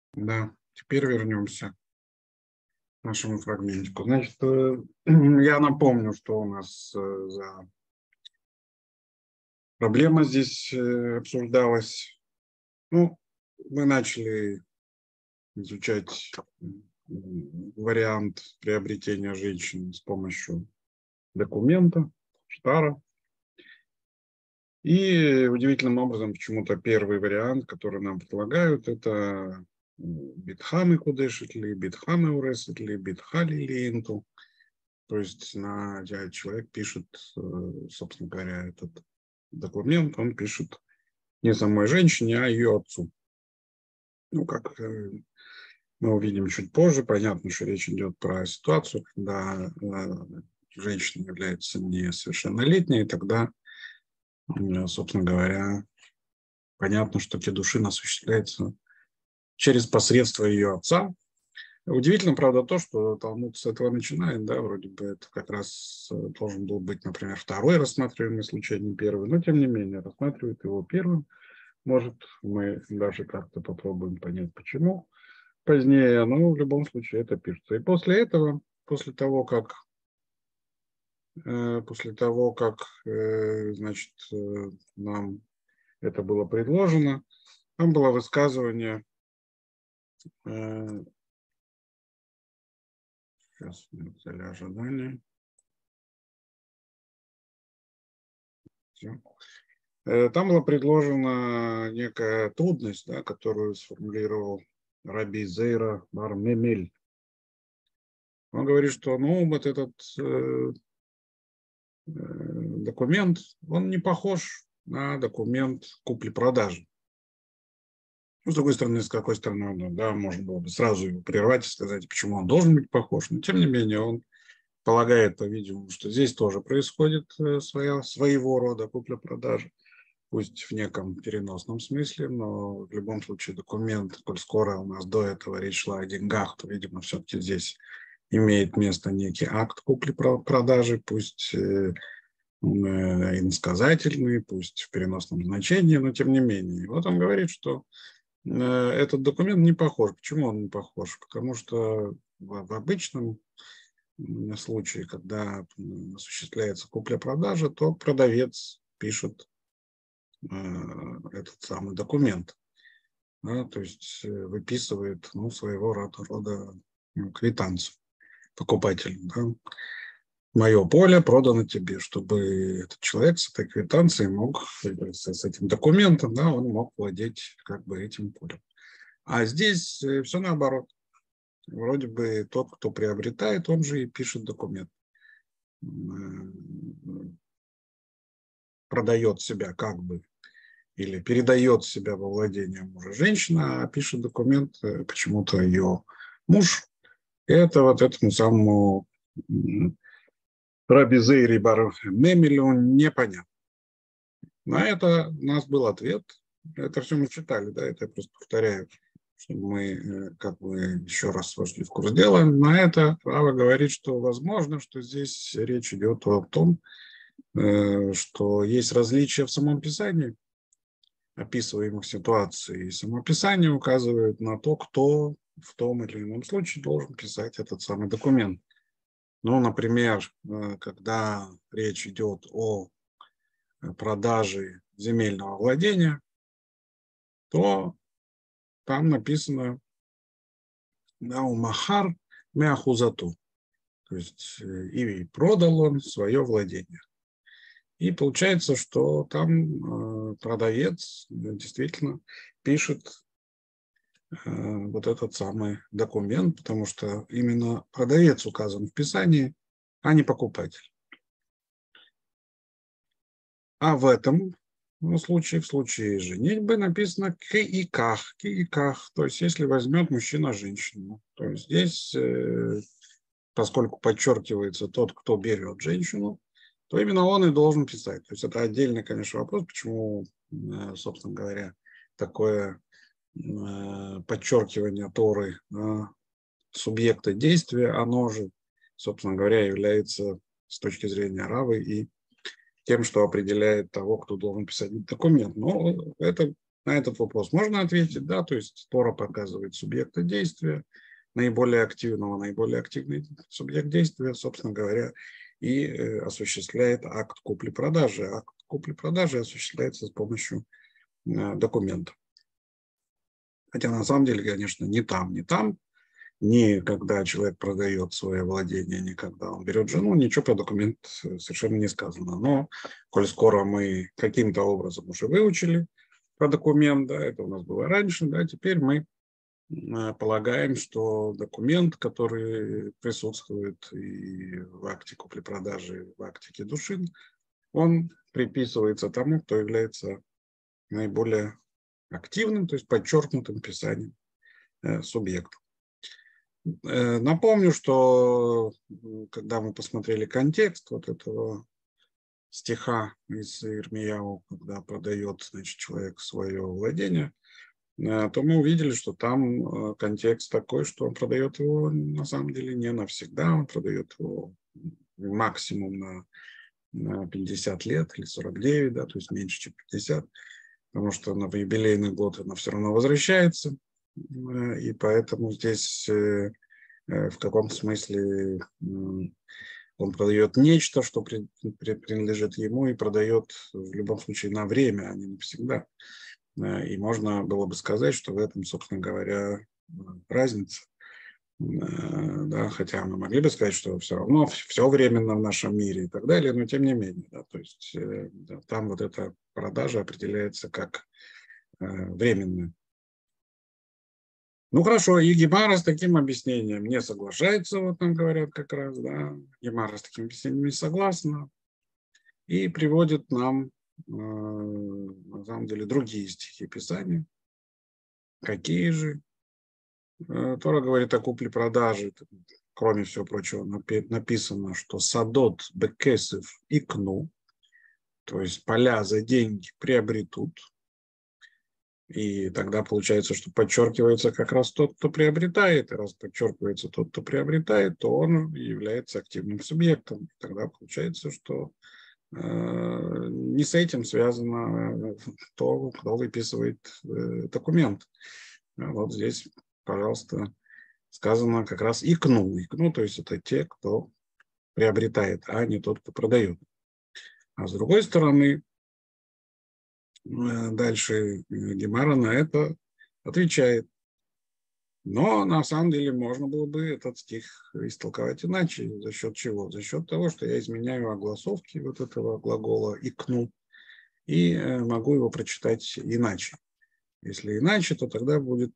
Да, теперь вернемся к нашему фрагментику. Значит, я напомню, что у нас за проблема здесь обсуждалась. Ну, мы начали изучать вариант приобретения женщин с помощью документа, штара. И удивительным образом почему-то первый вариант, который нам предлагают, это битхамы кудешитли, битхамы уреситли, битхали линту. То есть человек пишет, собственно говоря, этот документ, он пишет не самой женщине, а ее отцу. Ну, как мы увидим чуть позже, понятно, что речь идет про ситуацию, когда женщина является несовершеннолетней, и тогда, собственно говоря, понятно, что кидушин осуществляется через посредство ее отца. Удивительно, правда, то, что Талмуд с этого начинает, да, вроде бы это как раз должен был быть, например, второй рассматриваемый случай, а не первый, но тем не менее рассматривает его первым. Может, мы даже как-то попробуем понять, почему позднее, но в любом случае это пишется. И после этого, после того, как значит, нам это было предложено, там было высказывание, сейчас, цели ожидания. Там была предложена некая трудность, да, которую сформулировал Раби Зейра бар Мемель. Он говорит, что вот этот документ, он не похож на документ купли-продажи. Ну, с другой стороны, с какой стороны, да, можно было бы сразу его прервать и сказать, почему он должен быть похож. Но, тем не менее, он полагает, по-видимому, что здесь тоже происходит своего рода купля-продажа. Пусть в неком переносном смысле, но в любом случае документ, коль скоро у нас до этого речь шла о деньгах, то, видимо, все-таки здесь имеет место некий акт купли-продажи, пусть иносказательный, пусть в переносном значении, но тем не менее. И вот он говорит, что этот документ не похож. Почему он не похож? Потому что в обычном случае, когда осуществляется купля-продажа, то продавец пишет этот самый документ, да, то есть выписывает своего рода квитанцию покупателю. Да. Мое поле продано тебе, чтобы этот человек с этой квитанцией мог, с этим документом, да, он мог владеть как бы этим полем. А здесь все наоборот. Вроде бы тот, кто приобретает, он же и пишет документ. Продает себя как бы или передает себя во владение мужа женщина, а пишет документ почему-то ее муж. Это вот этому самому Раби Зейри бар Мемелю непонятно. На это у нас был ответ. Это все мы читали, да, это я просто повторяю, чтобы мы как бы еще раз вошли в курс дела. На это Рава говорит, что возможно, что здесь речь идет о том, что есть различия в самом Писании, описываемых ситуаций. И самописание указывает на то, кто в том или ином случае должен писать этот самый документ. Ну, например, когда речь идет о продаже земельного владения, то там написано «Наумахар мяхузату», то есть и продал он свое владение. И получается, что там продавец действительно пишет вот этот самый документ, потому что именно продавец указан в Писании, а не покупатель. А в этом случае, в случае женитьбы, написано кииках, то есть если возьмет мужчина женщину. То есть здесь, поскольку подчеркивается тот, кто берет женщину, то именно он и должен писать. То есть это отдельный, конечно, вопрос, почему, собственно говоря, такое подчеркивание Торы субъекта действия, оно же, собственно говоря, является с точки зрения Равы и тем, что определяет того, кто должен писать документ. Но это На этот вопрос можно ответить, да, то есть Тора показывает субъекта действия, наиболее активный субъект действия, собственно говоря, и осуществляет акт купли-продажи. Акт купли-продажи осуществляется с помощью документа. Хотя на самом деле, конечно, ни там, ни когда человек продает свое владение, ни когда он берет жену, ничего про документ совершенно не сказано. Но, коль скоро мы каким-то образом уже выучили про документ, да, это у нас было раньше, да, теперь мы полагаем, что документ, который присутствует и в акте купли-продажи, и в акте кидушин, он приписывается тому, кто является наиболее активным, то есть подчеркнутым писанием субъекта. Напомню, что когда мы посмотрели контекст вот этого стиха из Ирмияу, когда продает, значит, человек свое владение, то мы увидели, что там контекст такой, что он продает его на самом деле не навсегда, он продает его максимум на 50 лет или 49, да, то есть меньше, чем 50, потому что на юбилейный год она все равно возвращается, и поэтому здесь в каком-то смысле он продает нечто, что принадлежит ему, и продает в любом случае на время, а не навсегда. И можно было бы сказать, что в этом, собственно говоря, разница. Да, хотя мы могли бы сказать, что все равно все временно в нашем мире и так далее, но тем не менее. Да, то есть там вот эта продажа определяется как временная. Ну хорошо, и Гемара с таким объяснением не соглашается, вот нам говорят как раз, да, Гемара с таким объяснением не согласна, и приводит нам, на самом деле, другие стихи Писания. Какие же? Тора говорит о купле-продаже, кроме всего прочего, написано, что садот бекесев икну, то есть поля за деньги приобретут. И тогда получается, что подчеркивается как раз тот, кто приобретает. И раз подчеркивается тот, кто приобретает, то он является активным субъектом. И тогда получается, что не с этим связано то, кто выписывает документ. Вот здесь, пожалуйста, сказано как раз икну. Икну, то есть это те, кто приобретает, а не тот, кто продает. А с другой стороны, дальше Гемара на это отвечает. Но на самом деле можно было бы этот стих истолковать иначе. За счет чего? За счет того, что я изменяю огласовки вот этого глагола «икну» и могу его прочитать иначе. Если иначе, то тогда будет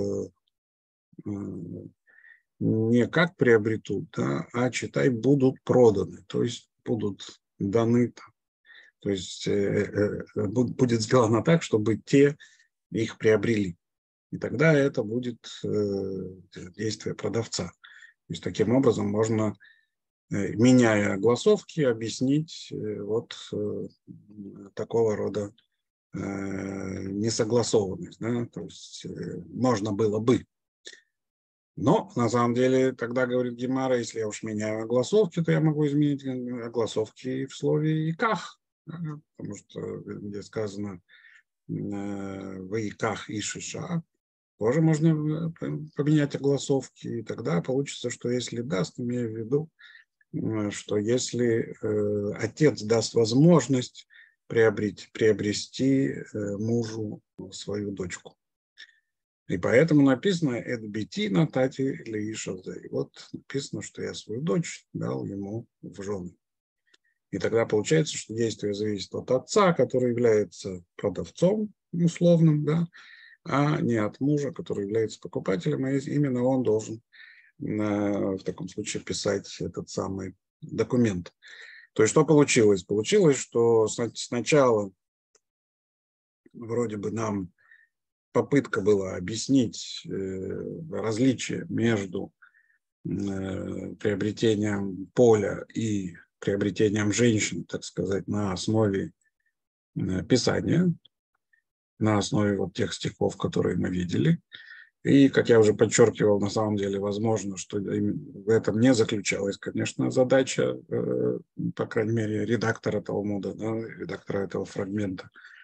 не как приобретут, да, а читай будут проданы, то есть будут даны. То есть будет сделано так, чтобы те их приобрели. И тогда это будет действие продавца. То есть таким образом можно, меняя огласовки, объяснить вот такого рода несогласованность. Да? То есть можно было бы. Но на самом деле тогда, говорит Гемара, если я уж меняю огласовки, то я могу изменить огласовки в слове «иках». Потому что где сказано в «иках» и «шиша», тоже можно поменять огласовки, и тогда получится, что если даст, имею в виду, что если отец даст возможность приобрести мужу свою дочку. И поэтому написано «эдбити натати леишавзе». И вот написано, что я свою дочь дал ему в жены. И тогда получается, что действие зависит от отца, который является продавцом условным, да, а не от мужа, который является покупателем. И именно он должен в таком случае писать этот самый документ. То есть что получилось? Получилось, что сначала вроде бы нам попытка была объяснить различие между приобретением поля и приобретением женщин, так сказать, на основе Писания, на основе вот тех стихов, которые мы видели. И, как я уже подчеркивал, на самом деле, возможно, что в этом не заключалась, конечно, задача, по крайней мере, редактора Талмуда, да, редактора этого фрагмента,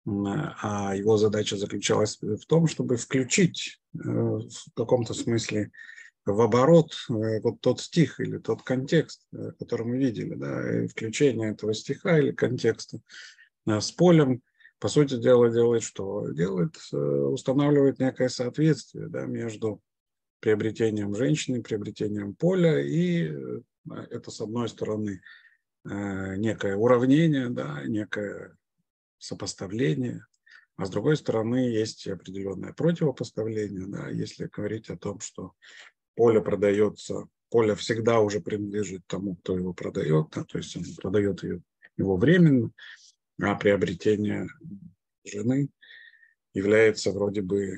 а его задача заключалась в том, чтобы включить в каком-то смысле в оборот вот тот стих или тот контекст, который мы видели, да, и включение этого стиха или контекста с полем, по сути дела, делает что? Устанавливает некое соответствие, да, между приобретением женщины, приобретением поля, и это, с одной стороны, некое уравнение, да, некое сопоставление, а с другой стороны, есть определенное противопоставление, да, если говорить о том, что поле продается, поле всегда уже принадлежит тому, кто его продает, да, то есть он продает его временно, а приобретение жены является вроде бы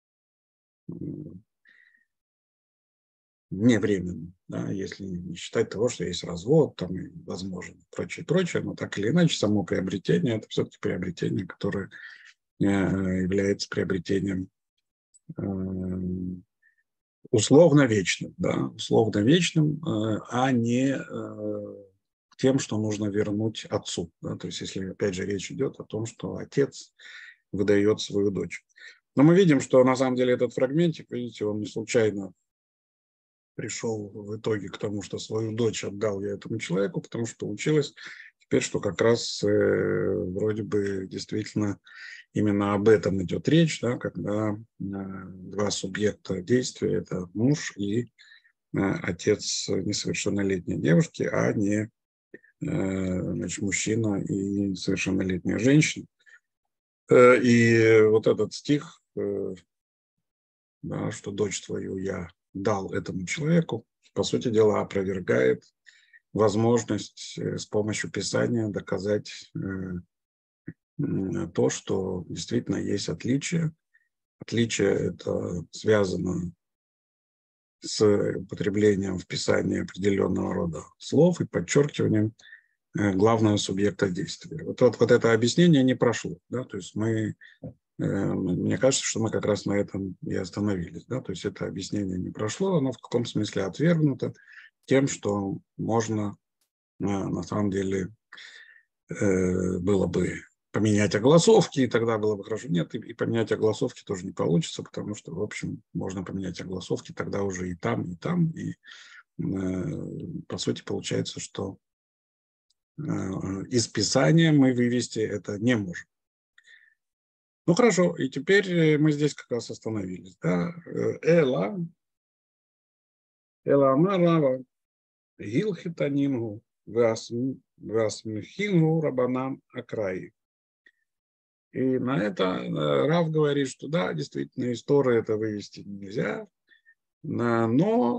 невременным, да, если не считать того, что есть развод, там, и возможно, прочее, прочее, но так или иначе само приобретение – это все-таки приобретение, которое является приобретением условно вечным, да, условно вечным, а не тем, что нужно вернуть отцу. Да, то есть, если, опять же, речь идет о том, что отец выдает свою дочь. Но мы видим, что на самом деле этот фрагментик, видите, он не случайно пришел в итоге к тому, что свою дочь отдал я этому человеку, потому что получилось теперь, что как раз вроде бы действительно именно об этом идет речь, да, когда два субъекта действия – это муж и отец несовершеннолетней девушки, а не значит, мужчина и совершеннолетняя женщина. И вот этот стих, да, что дочь твою я дал этому человеку, по сути дела опровергает возможность с помощью Писания доказать то, что действительно есть отличие. Отличие это связано с употреблением в Писании определенного рода слов и подчеркиванием главного субъекта действия. Вот это объяснение не прошло. Да? То есть мне кажется, что мы как раз на этом и остановились. Да? То есть это объяснение не прошло, оно в каком смысле отвергнуто тем, что можно на самом деле было бы поменять огласовки, и тогда было бы хорошо. Нет, и поменять огласовки тоже не получится, потому что, в общем, можно поменять огласовки тогда уже и там, и там. И, по сути, получается, что из Писания мы вывести это не можем. Ну, хорошо, и теперь мы здесь как раз остановились. Да? Эла Амар Рава, Гилхитанингу, Васмихингу Рабанан Акраи. И на это Рав говорит, что да, действительно, историю это вывести нельзя, но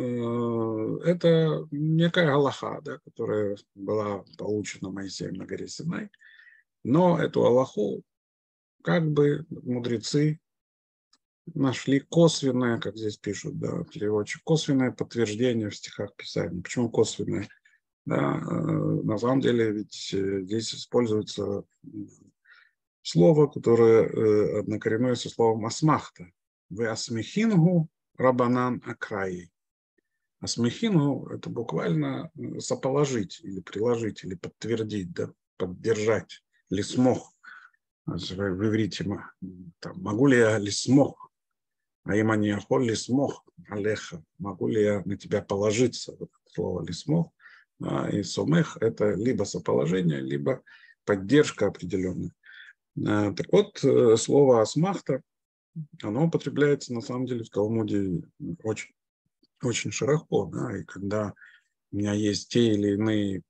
это некая галаха, да, которая была получена Моисеем на горе Синай. Но эту галаху как бы мудрецы нашли косвенное, как здесь пишут, да, переводчик, косвенное подтверждение в стихах Писания. Почему косвенное? Да, на самом деле ведь здесь используется слово, которое однокоренное со словом асмахта. Вы асмихингу рабанан акраи. Асмихингу – это буквально соположить или приложить, или подтвердить, да, поддержать, лисмох. В иврите там, могу ли я лисмох? А им они ахоль лисмох алеха. Могу ли я на тебя положиться? Вот это слово лисмох. И сомех – это либо соположение, либо поддержка определенная. Так вот, слово асмахта, оно употребляется на самом деле в Талмуде очень, очень широко. Да? И когда у меня есть те или иные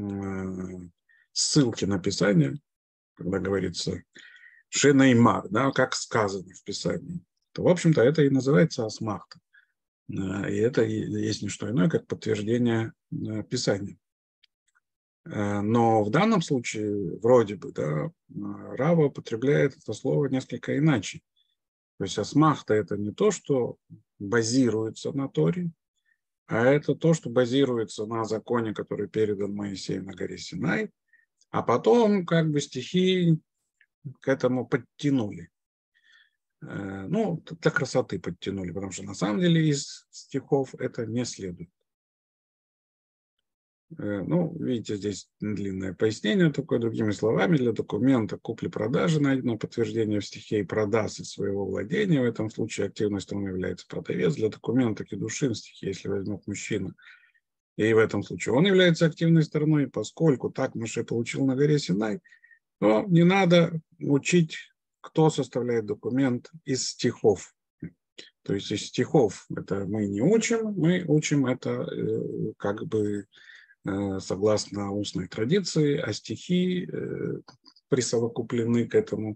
ссылки на Писание, когда говорится шенеймар, да, как сказано в Писании, то, в общем-то, это и называется асмахта. И это есть не что иное, как подтверждение Писания. Но в данном случае, вроде бы, да, Рава употребляет это слово несколько иначе. То есть асмахта – это не то, что базируется на Торе, а это то, что базируется на законе, который передан Моисею на горе Синай, а потом как бы стихи к этому подтянули. Ну, для красоты подтянули, потому что на самом деле из стихов это не следует. Ну, видите, здесь длинное пояснение такое, другими словами, для документа купли-продажи найдено подтверждение в стихе и продаст из своего владения. В этом случае активной стороной является продавец. Для документа кедушин в стихе, если возьмет мужчина, и в этом случае он является активной стороной, поскольку так Моше получил на горе Синай, то не надо учить, кто составляет документ из стихов. То есть из стихов это мы не учим, мы учим это как бы согласно устной традиции, а стихи присовокуплены к этому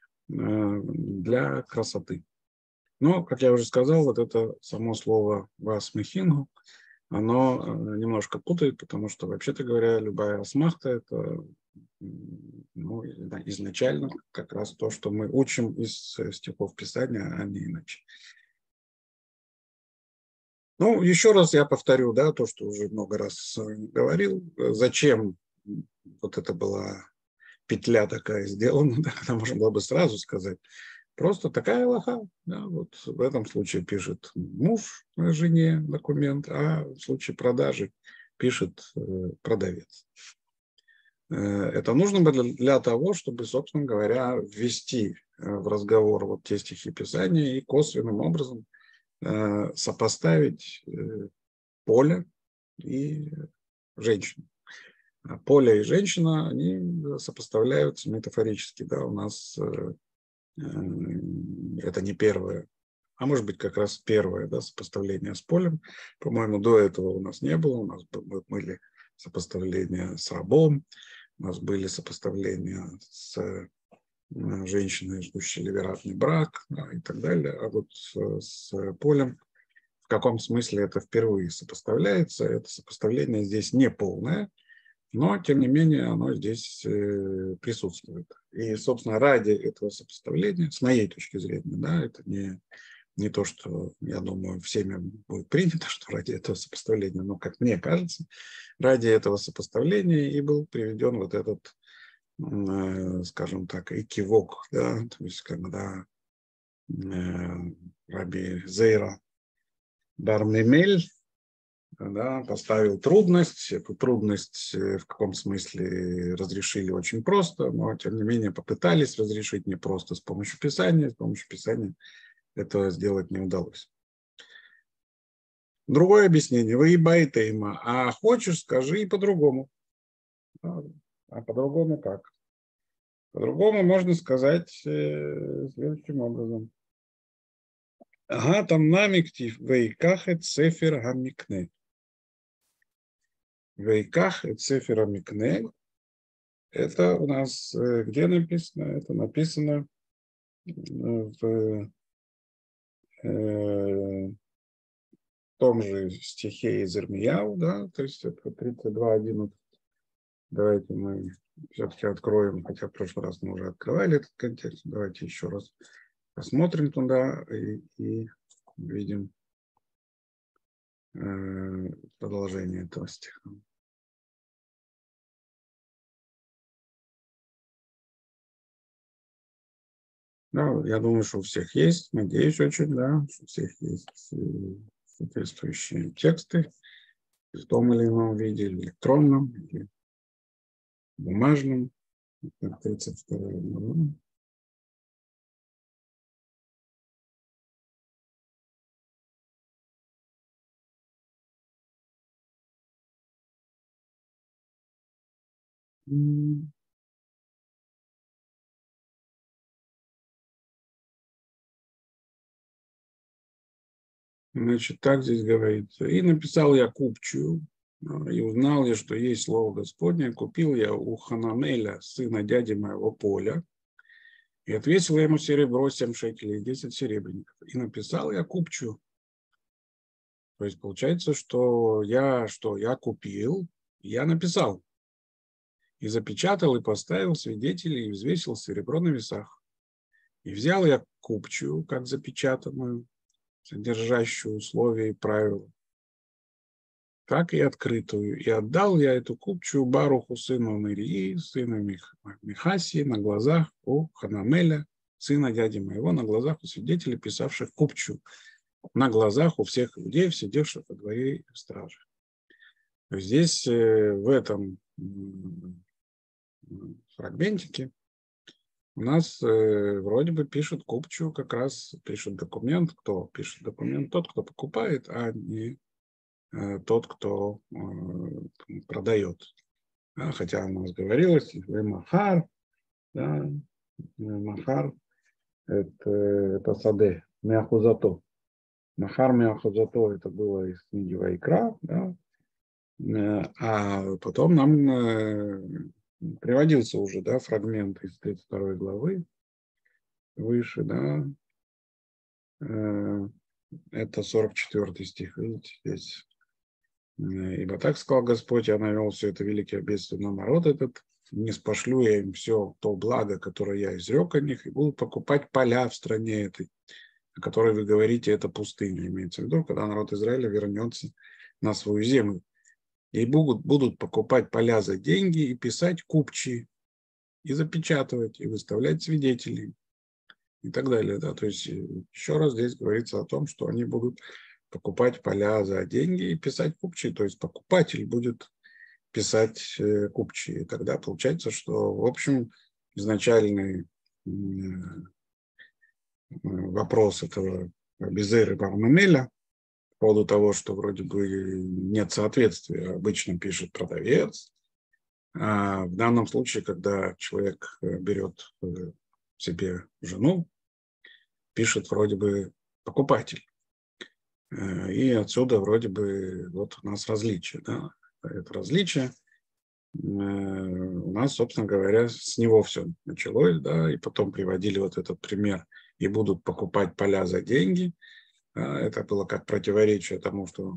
для красоты. Но, как я уже сказал, вот это само слово «васмехингу», оно немножко путает, потому что, вообще-то говоря, любая асмахта – это изначально как раз то, что мы учим из стихов Писания, а не иначе. Ну, еще раз я повторю, да, то, что уже много раз говорил. Зачем вот это была петля такая сделана, да, когда можно было бы сразу сказать. Просто такая алаха. Да, вот в этом случае пишет муж жене документ, а в случае продажи пишет продавец. Это нужно было для того, чтобы, собственно говоря, ввести в разговор вот те стихи Писания и косвенным образом сопоставить поле и женщину. Поле и женщина, они сопоставляются метафорически. Да? У нас это не первое, а может быть как раз первое, да, сопоставление с полем. По-моему, до этого у нас не было. У нас были сопоставления с рабом, у нас были сопоставления с женщиной, ждущей ливератный брак, да, и так далее. А вот с полем в каком смысле это впервые сопоставляется. Это сопоставление здесь не полное, но, тем не менее, оно здесь присутствует. И, собственно, ради этого сопоставления, с моей точки зрения, да, это не то, что, я думаю, всеми будет принято, что ради этого сопоставления, но, как мне кажется, ради этого сопоставления и был приведен вот этот, скажем так, экивок, да, то есть когда раби Зейра бар Мемель, да, поставил трудность. Эту трудность в каком смысле разрешили очень просто, но тем не менее попытались разрешить не просто с помощью Писания. С помощью Писания этого сделать не удалось. Другое объяснение. Вы ибайтейма. А хочешь, скажи и по-другому. А по-другому как? По-другому можно сказать следующим образом. Ага, там намиктив вейкахет сефер гамикне. Вейках et сефер микне. Это у нас где написано? Это написано в том же стихе из Ирмияу, да, то есть это 32:11. Давайте мы все-таки откроем, хотя в прошлый раз мы уже открывали этот контекст. Давайте еще раз посмотрим туда и видим продолжение этого стиха. Да, я думаю, что у всех есть, надеюсь очень, да, что у всех есть соответствующие тексты в том или ином виде, или электронном, или бумажном. 32 глава. Значит, так здесь говорится. И написал я купчую, и узнал я, что есть слово Господне. Купил я у Хананеля, сына дяди моего, поля, и отвесил я ему серебро 7 шекелей и 10 серебряников. И написал я купчую. То есть получается, что я купил, я написал. И запечатал, и поставил свидетелей, и взвесил серебро на весах. И взял я купчую, как запечатанную, содержащую условия и правила, так и открытую. И отдал я эту купчую Баруху, сыну Нерии, сыну Михасии, на глазах у Ханамеля, сына дяди моего, на глазах у свидетелей, писавших купчую, на глазах у всех людей, сидевших во дворе стражи. Здесь в этом фрагментике у нас вроде бы пишет купчу, как раз пишет документ. Кто пишет документ? Тот, кто покупает, а не тот, кто продает. Хотя у нас говорилось, махар, да, махар это саде, мяхузато. Махар мяхузато это было из книги Вайкра, да, а потом нам приводился уже, да, фрагмент из 32 главы выше, да, это 44 стих, видите, здесь. Ибо так сказал Господь, я навел все это великое бедствие на народ этот, не спошлю я им все то благо, которое я изрек о них, и буду покупать поля в стране этой, о которой вы говорите, это пустыня, имеется в виду, когда народ Израиля вернется на свою землю. И будут покупать поля за деньги и писать купчи, и запечатывать, и выставлять свидетелей, и так далее. Да? То есть еще раз здесь говорится о том, что они будут покупать поля за деньги и писать купчи. То есть покупатель будет писать купчи. И тогда получается, что, в общем, изначальный вопрос этого Безера Барманеля по поводу того, что вроде бы нет соответствия, обычно пишет продавец. А в данном случае, когда человек берет себе жену, пишет вроде бы покупатель. И отсюда вроде бы вот у нас различие. Да? Это различие у нас, собственно говоря, с него все началось, да, и потом приводили вот этот пример, и будут покупать поля за деньги. Это было как противоречие тому, что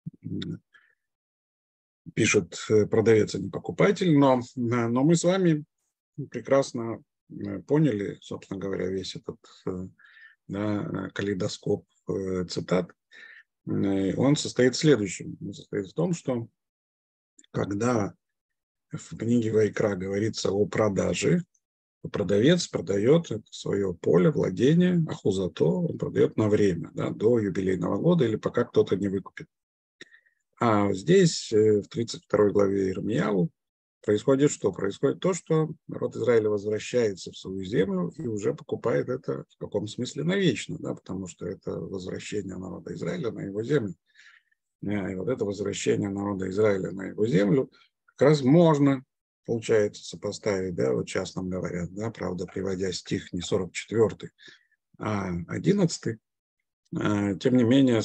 пишет продавец, а не покупатель, но мы с вами прекрасно поняли, собственно говоря, весь этот, да, калейдоскоп цитат. Он состоит в следующем. Он состоит в том, что когда в книге Вайкра говорится о продаже, продавец продает свое поле, владение, ахузато, он продает на время, да, до юбилейного года или пока кто-то не выкупит. А здесь, в 32 главе Ирмияу, происходит что? Происходит то, что народ Израиля возвращается в свою землю и уже покупает это в каком смысле навечно, да, потому что это возвращение народа Израиля на его землю. И вот это возвращение народа Израиля на его землю как раз можно, получается, сопоставить, да, вот сейчас нам говорят, да, правда, приводя стих не 44, а 11, тем не менее,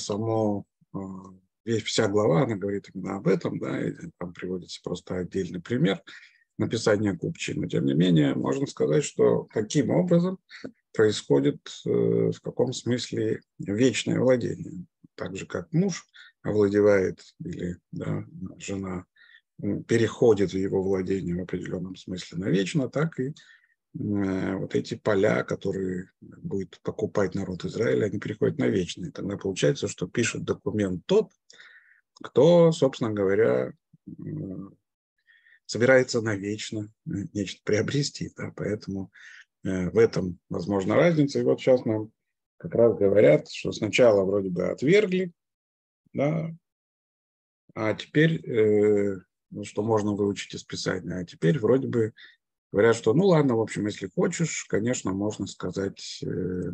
вся глава, она говорит именно об этом, да, и там приводится просто отдельный пример написания купчи, но тем не менее, можно сказать, что таким образом происходит в каком смысле вечное владение. Так же, как муж овладевает или, да, жена переходит в его владение в определенном смысле навечно, так и вот эти поля, которые будет покупать народ Израиля, они переходят на вечные. Тогда получается, что пишет документ тот, кто, собственно говоря, собирается навечно нечто приобрести. Да? Поэтому в этом возможна разница. И вот сейчас нам как раз говорят, что сначала вроде бы отвергли, да, а теперь, что можно выучить из Писания, а теперь вроде бы говорят, что ну ладно, в общем, если хочешь, конечно, можно сказать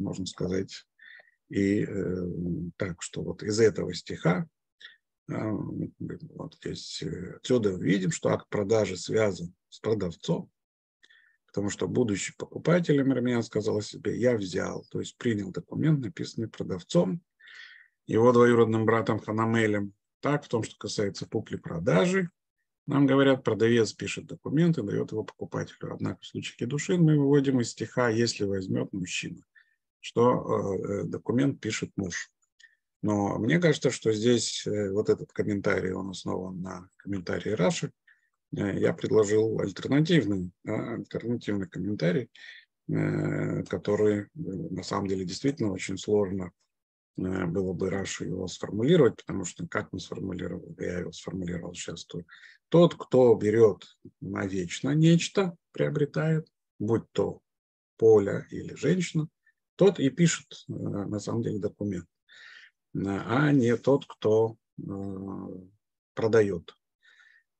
и так, что вот из этого стиха, вот здесь отсюда видим, что акт продажи связан с продавцом, потому что будущий покупатель Ирмияу сказал себе, я взял, то есть принял документ, написанный продавцом, его двоюродным братом Ханамелем. Так, в том, что касается купли-продажи, нам говорят, продавец пишет документ и дает его покупателю. Однако в случае кидушин мы выводим из стиха, если возьмет мужчина, что документ пишет муж. Но мне кажется, что здесь вот этот комментарий, он основан на комментарии Раши. Я предложил альтернативный комментарий, который на самом деле действительно очень сложно было бы Раши его сформулировать, потому что как он сформулировал, я его сформулировал сейчас, то тот, кто берет навечно нечто, приобретает, будь то поле или женщина, тот и пишет на самом деле документ, а не тот, кто продает.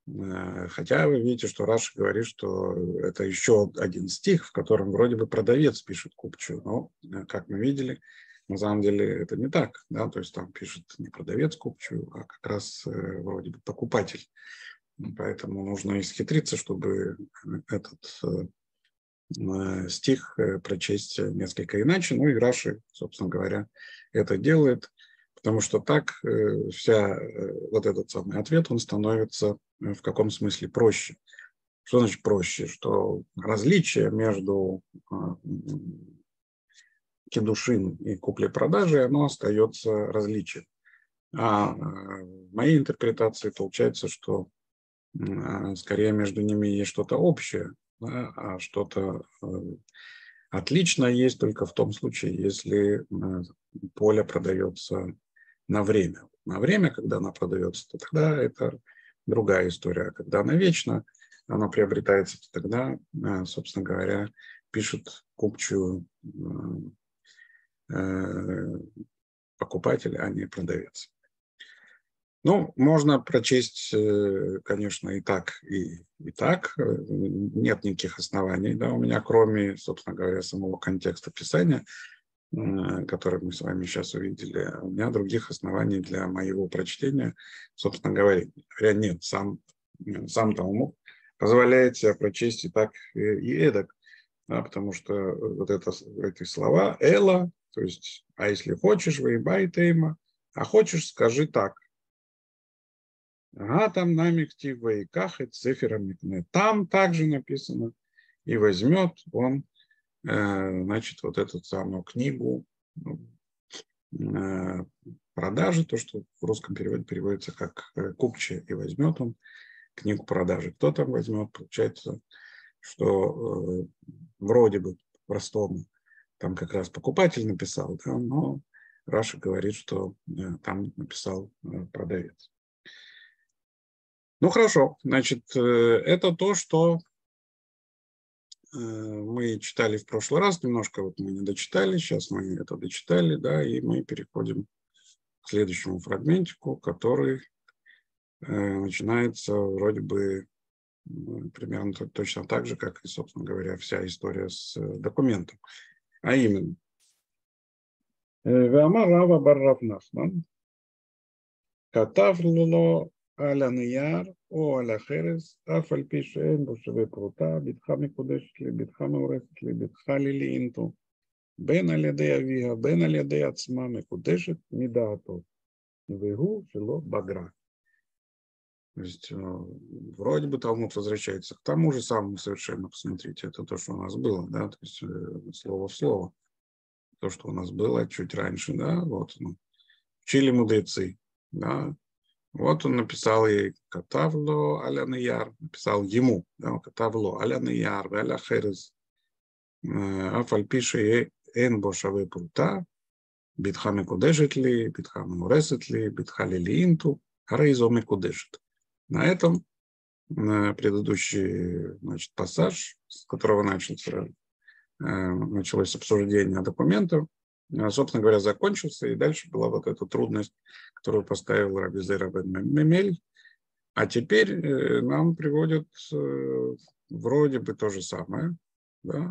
Хотя вы видите, что Раши говорит, что это еще один стих, в котором вроде бы продавец пишет купчую. Но, как мы видели, на самом деле это не так. Да? То есть там пишет не продавец купчую, а как раз вроде бы покупатель. Поэтому нужно исхитриться, чтобы этот стих прочесть несколько иначе. Ну и Раши, собственно говоря, это делает, потому что так вся вот этот самый ответ, он становится в каком смысле проще. Что значит проще? Что различие между кидушин и куплей-продажей, оно остается различием. А в моей интерпретации получается, что скорее между ними есть что-то общее, да, а что-то отличное есть только в том случае, если поле продается на время. На время, когда она продается, то тогда это другая история. А когда она вечно, она приобретается, то тогда, собственно говоря, пишет купчую покупатель, а не продавец. Ну, можно прочесть, конечно, и так, и так. Нет никаких оснований, да, у меня, кроме, собственно говоря, самого контекста Писания, который мы с вами сейчас увидели, у меня других оснований для моего прочтения, собственно говоря, нет. Сам Талмуд позволяет себе прочесть и так, и эдак, да, потому что вот эти слова «эла», то есть «а если хочешь, выебай тейма», а хочешь, скажи так. Там намиктив ваикахет цифером микне. Там также написано, и возьмет он, значит, вот эту самую книгу продажи, то, что в русском переводе переводится как купче, и возьмет он книгу продажи. Кто там возьмет? Получается, что вроде бы простому там как раз покупатель написал, да, но Раша говорит, что там написал продавец. Ну, хорошо. Значит, это то, что мы читали в прошлый раз. Немножко вот мы не дочитали. Сейчас мы это дочитали, да, и мы переходим к следующему фрагментику, который начинается вроде бы примерно точно так же, как и, собственно говоря, вся история с документом. А именно, «Веамар Рава бар Рав Нахман, катав ло על הנייר או על החרס, אף על פי שאין בו שווה פרוטה, בתך מקודשת לי, בתך מאורסת לי, בתך לי לאינתו, בין על ידי אביה, בין על ידי עצמה מקודשת מדעתו, והוא שלא בגרה». То есть, вроде бы Талмуд возвращается к тому же самому совершенно. Посмотрите, это то, что у нас было, да, то есть слово в слово. То, что у нас было чуть раньше, да, вот, учили мудрецы, да. Вот он написал ей «Катавло аля нияр», написал ему, да, «Катавло аля нияр, аля херес, афальпиши эн бошаве прута, битха мекудешет ли, битха мемуресет ли, битха лилиинту, харейзо мекудешет». На этом предыдущий, значит, пассаж, с которого началось обсуждение документов, собственно говоря, закончился, и дальше была вот эта трудность, которую поставил Раби Зейра бен Мемель. А теперь нам приводят вроде бы то же самое, да?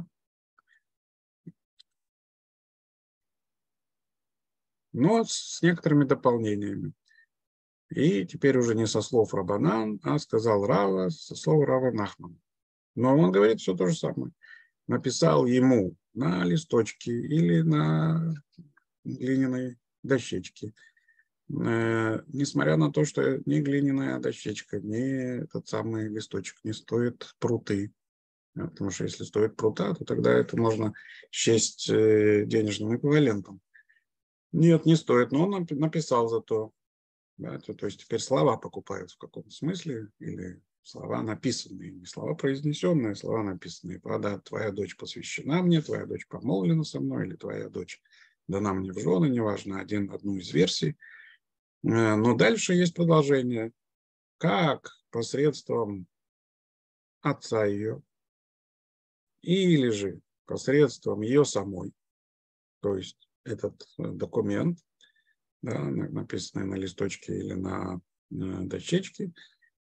Но с некоторыми дополнениями. И теперь уже не со слов Рабанан, а сказал Рава, со слов Рава Нахман. Но он говорит все то же самое. Написал ему на листочке или на глиняной дощечке. Несмотря на то, что ни глиняная дощечка, ни этот самый листочек не стоит пруты. Потому что если стоит прута, то тогда это можно счесть денежным эквивалентом. Нет, не стоит, но он написал зато. Да, то есть теперь слова покупают в каком смысле, или слова написанные, не слова произнесенные, а слова написанные. Правда, твоя дочь посвящена мне, твоя дочь помолвлена со мной, или твоя дочь дана мне в жены, неважно, одну из версий. Но дальше есть продолжение. Как посредством отца ее, или же посредством ее самой, то есть этот документ, да, написанный на листочке или на дощечке,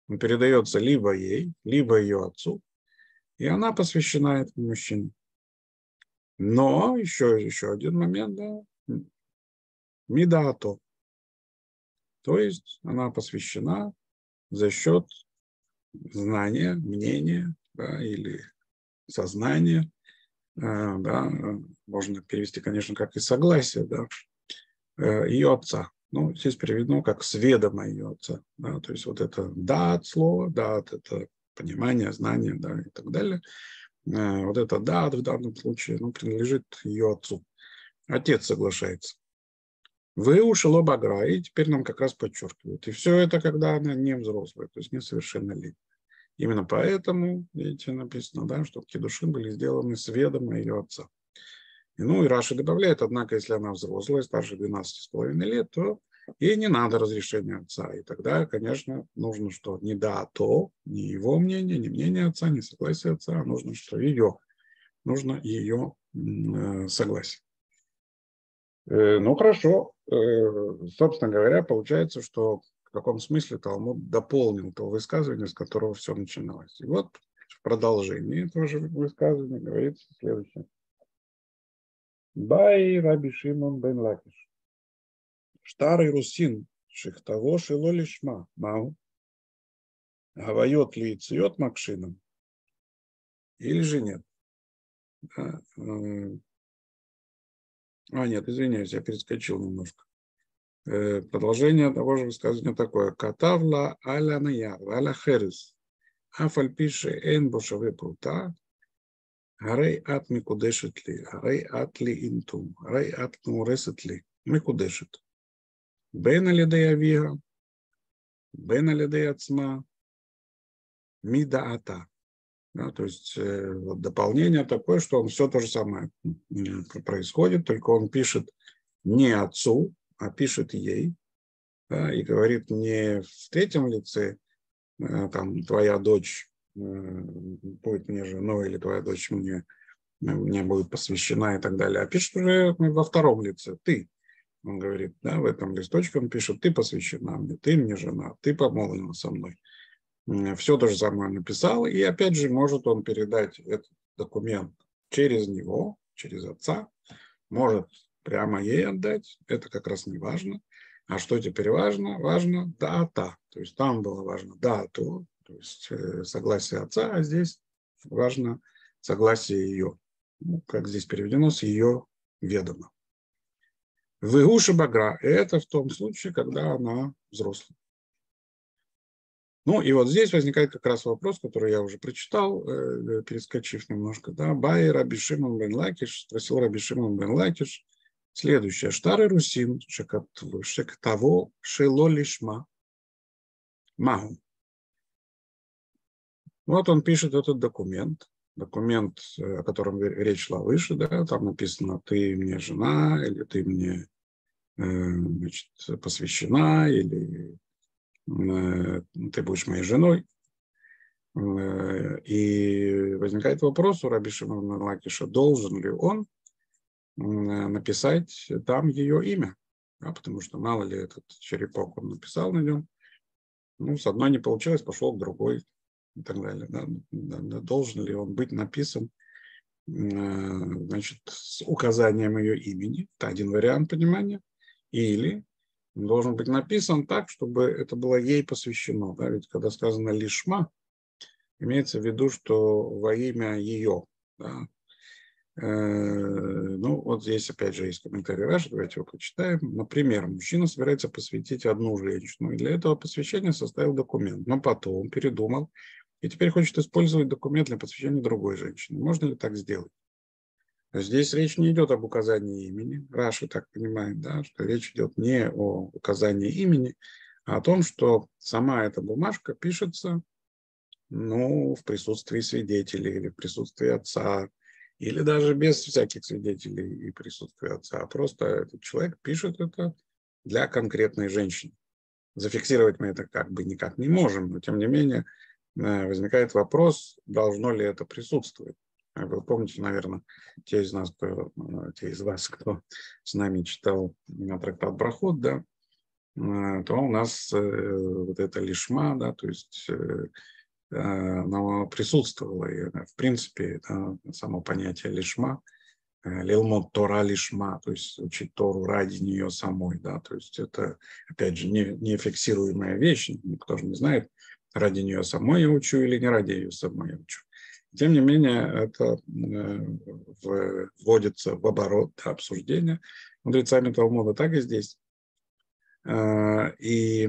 Он передается либо ей, либо ее отцу, и она посвящена этому мужчине. Но еще один момент, да, мидато. То есть она посвящена за счет знания, мнения, да, или сознания, да, можно перевести, конечно, как и согласие, да, ее отца. Ну, здесь переведено как сведомо ее отца. Да, то есть вот это дат слово, дат это понимание, знание, да, и так далее. Вот это дат в данном случае, ну, принадлежит ее отцу. Отец соглашается. Вы ушело багра, и теперь нам как раз подчеркивают. И все это, когда она не взрослая, то есть несовершеннолетняя. Именно поэтому, видите, написано, да, что кидушин были сделаны с ведома ее отца. Ну и Раши добавляет, однако, если она взрослая, старше 12,5 лет, то ей не надо разрешения отца. И тогда, конечно, нужно, что не да, то, не его мнение, не мнение отца, не согласие отца, а нужно, что нужно ее согласие. Ну, хорошо. Собственно говоря, получается, что в каком смысле Талмуд дополнил то высказывание, с которого все начиналось. И вот в продолжении этого же высказывания говорится следующее. Бай Раби Шимон бен Лакиш. Старый русин шихтаво шило лишма мау. Гавайот ли и циот макшином. Или же нет. Нет, извиняюсь, я перескочил немножко. Продолжение того же высказывания такое. Катавла аля наяр, аля херес. Афальпише эн бошаве прута. Гарей ат микудешет ли. Гарей ат ли интум. Гарей ат муресет ли. Микудешет. Бен алидей авига. Бен алидей ацма. Мида ата. Да, то есть вот дополнение такое, что он все то же самое происходит, только он пишет не отцу, а пишет ей, да, и говорит не в третьем лице, там, твоя дочь будет мне женой, или твоя дочь мне будет посвящена и так далее, а пишет уже во втором лице, ты. Он говорит, да, в этом листочке он пишет, ты посвящена мне, ты мне жена, ты помолвлена со мной. Все то же самое написал, и опять же может он передать этот документ через него, через отца, может прямо ей отдать, это как раз не важно. А что теперь важно? Важно дата, то есть там было важно дату, то есть согласие отца, а здесь важно согласие ее, ну, как здесь переведено, с ее ведома. Выгуша багра, это в том случае, когда она взрослая. Ну и вот здесь возникает как раз вопрос, который я уже прочитал, перескочив немножко. Да? Бай Раби Шимон бен Лакиш, спросил Раби Шимон бен Лакиш следующее. Штары русин шектаво шело лишма магу. Вот он пишет этот документ, о котором речь шла выше, да, там написано «ты мне жена» или «ты мне значит, посвящена» или «ты будешь моей женой». И возникает вопрос у Раби Шимона Лакиша, должен ли он написать там ее имя, да, потому что мало ли этот черепок он написал на нем, ну, с одной не получилось, пошел к другой и так далее. Да. Должен ли он быть написан, значит, с указанием ее имени, это один вариант понимания, или он должен быть написан так, чтобы это было ей посвящено, да, ведь когда сказано «лишма», имеется в виду, что во имя ее. Да. Ну, вот здесь опять же есть комментарий Раши, давайте его почитаем. Например, мужчина собирается посвятить одну женщину, и для этого посвящения составил документ, но потом передумал, и теперь хочет использовать документ для посвящения другой женщины. Можно ли так сделать? Здесь речь не идет об указании имени. Раши так понимает, да, что речь идет не о указании имени, а о том, что сама эта бумажка пишется, ну, в присутствии свидетелей или в присутствии отца, или даже без всяких свидетелей и присутствия отца. А просто этот человек пишет это для конкретной женщины. Зафиксировать мы это как бы никак не можем, но тем не менее возникает вопрос, должно ли это присутствовать. Вы помните, наверное, те из вас, кто с нами читал трактат Брахот, да, то у нас вот это лишма, да, то есть оно присутствовало. И, в принципе, само понятие лишма, лилмот Тора лишма, то есть учить Тору ради нее самой, да, то есть это, опять же, не фиксируемая вещь, никто же не знает, ради нее самой я учу или не ради ее самой я учу. Тем не менее, это вводится в оборот обсуждения мудрецами Талмуда, так и здесь. И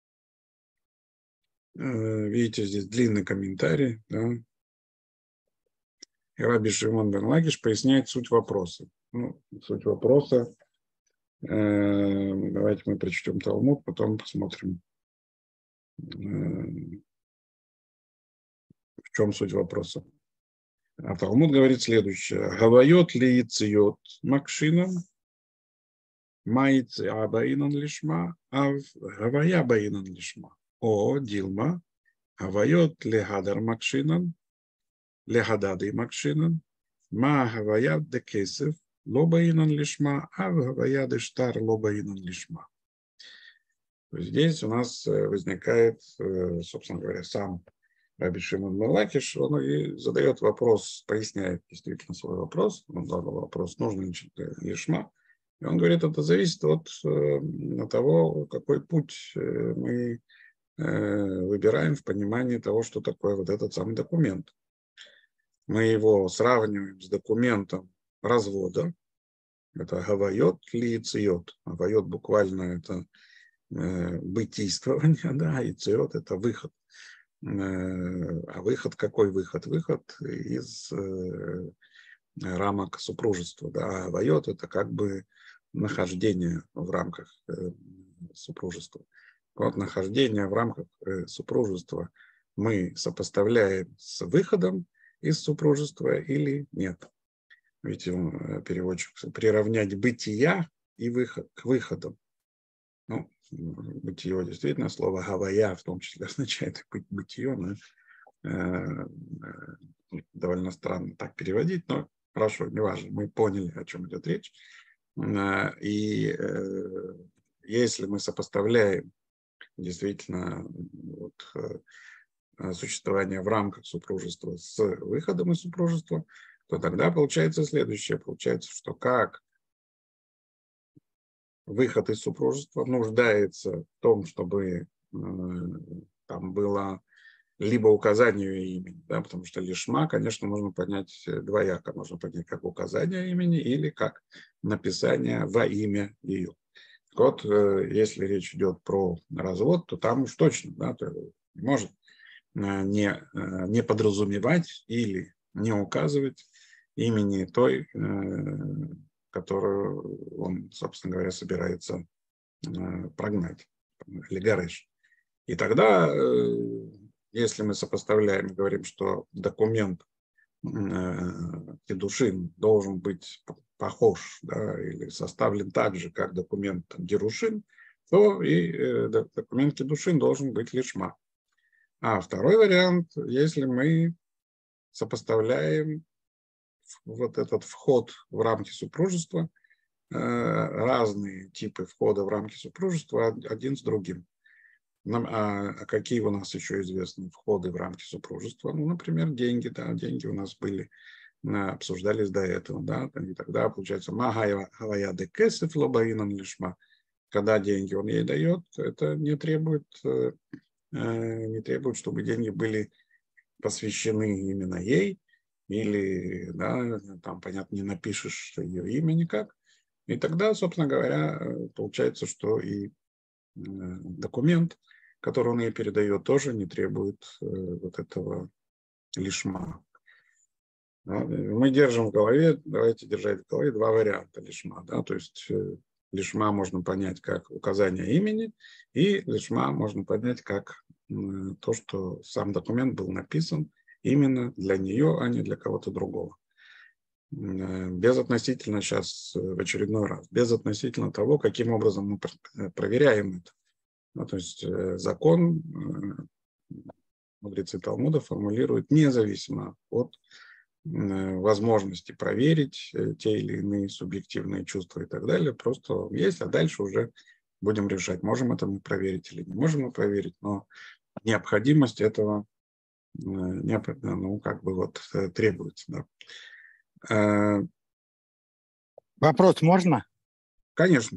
видите, здесь длинный комментарий, да? И Раби Шимон бен Лакиш поясняет суть вопроса. Ну, суть вопроса. Давайте мы прочтем Талмуд, потом посмотрим, в чем суть вопроса. А Талмуд говорит следующее. Гавайот ли яциот макшинам, майцы абаинан лишма, ав гавая баинан лишма. О, Дилма, гавайот ли гадар макшинам, легадады макшинан, ма гаваят де кесев, лобаинан лишма, а гаваяд штар лобаинан лишма. Здесь у нас возникает, собственно говоря, сам Раби Шимон бен Лакиш, он и задает вопрос, поясняет действительно свой вопрос. Он задал вопрос, нужно ли лишма. И он говорит, это зависит от того, какой путь мы выбираем в понимании того, что такое вот этот самый документ. Мы его сравниваем с документом развода. Это гавайот ли циот. Гавайот буквально это бытийствование, да, и циот это выход. А выход какой выход? Выход из рамок супружества. Да. А гавайот это как бы нахождение в рамках супружества. Вот нахождение в рамках супружества мы сопоставляем с выходом из супружества или нет. Видите, переводчик, приравнять бытия и выход к выходам. Ну, бытие действительно, слово гавая в том числе означает бытие, но довольно странно так переводить, но хорошо, неважно, мы поняли, о чем идет речь. И если мы сопоставляем действительно существование в рамках супружества с выходом из супружества, то тогда получается следующее. Получается, что как выход из супружества нуждается в том, чтобы там было либо указание имени, да, потому что лишма, конечно, можно понять двояко. Можно понять как указание имени или как написание во имя ее. Вот, если речь идет про развод, то там уж точно, да, то может не подразумевать или не указывать имени той, которую он, собственно говоря, собирается прогнать, легарыш. И тогда, если мы сопоставляем, говорим, что документ кидушин должен быть похож, да, или составлен так же, как документ герушин, то и документ кидушин должен быть лишма. А второй вариант, если мы сопоставляем вот этот вход в рамки супружества, разные типы входа в рамки супружества один с другим. А какие у нас еще известны входы в рамки супружества? Ну, например, деньги. Да, деньги у нас были, обсуждались до этого. Да, и тогда получается магая де кесев лобаинан лишма. Когда деньги он ей дает, это не требует, чтобы деньги были посвящены именно ей. Или, да, там, понятно, не напишешь ее имя никак. И тогда, собственно говоря, получается, что и документ, который он ей передает, тоже не требует вот этого лишма. Мы держим в голове, давайте держать в голове два варианта лишма. Да? То есть лишма можно понять как указание имени, и лишма можно понять как то, что сам документ был написан именно для нее, а не для кого-то другого. Безотносительно сейчас, в очередной раз, безотносительно того, каким образом мы проверяем это. Ну, то есть закон мудрецы Талмуда формулируют независимо от возможности проверить те или иные субъективные чувства и так далее. Просто он есть, а дальше уже будем решать, можем это мы проверить или не можем мы проверить, но необходимость этого требуется. Да. Вопрос можно? Конечно.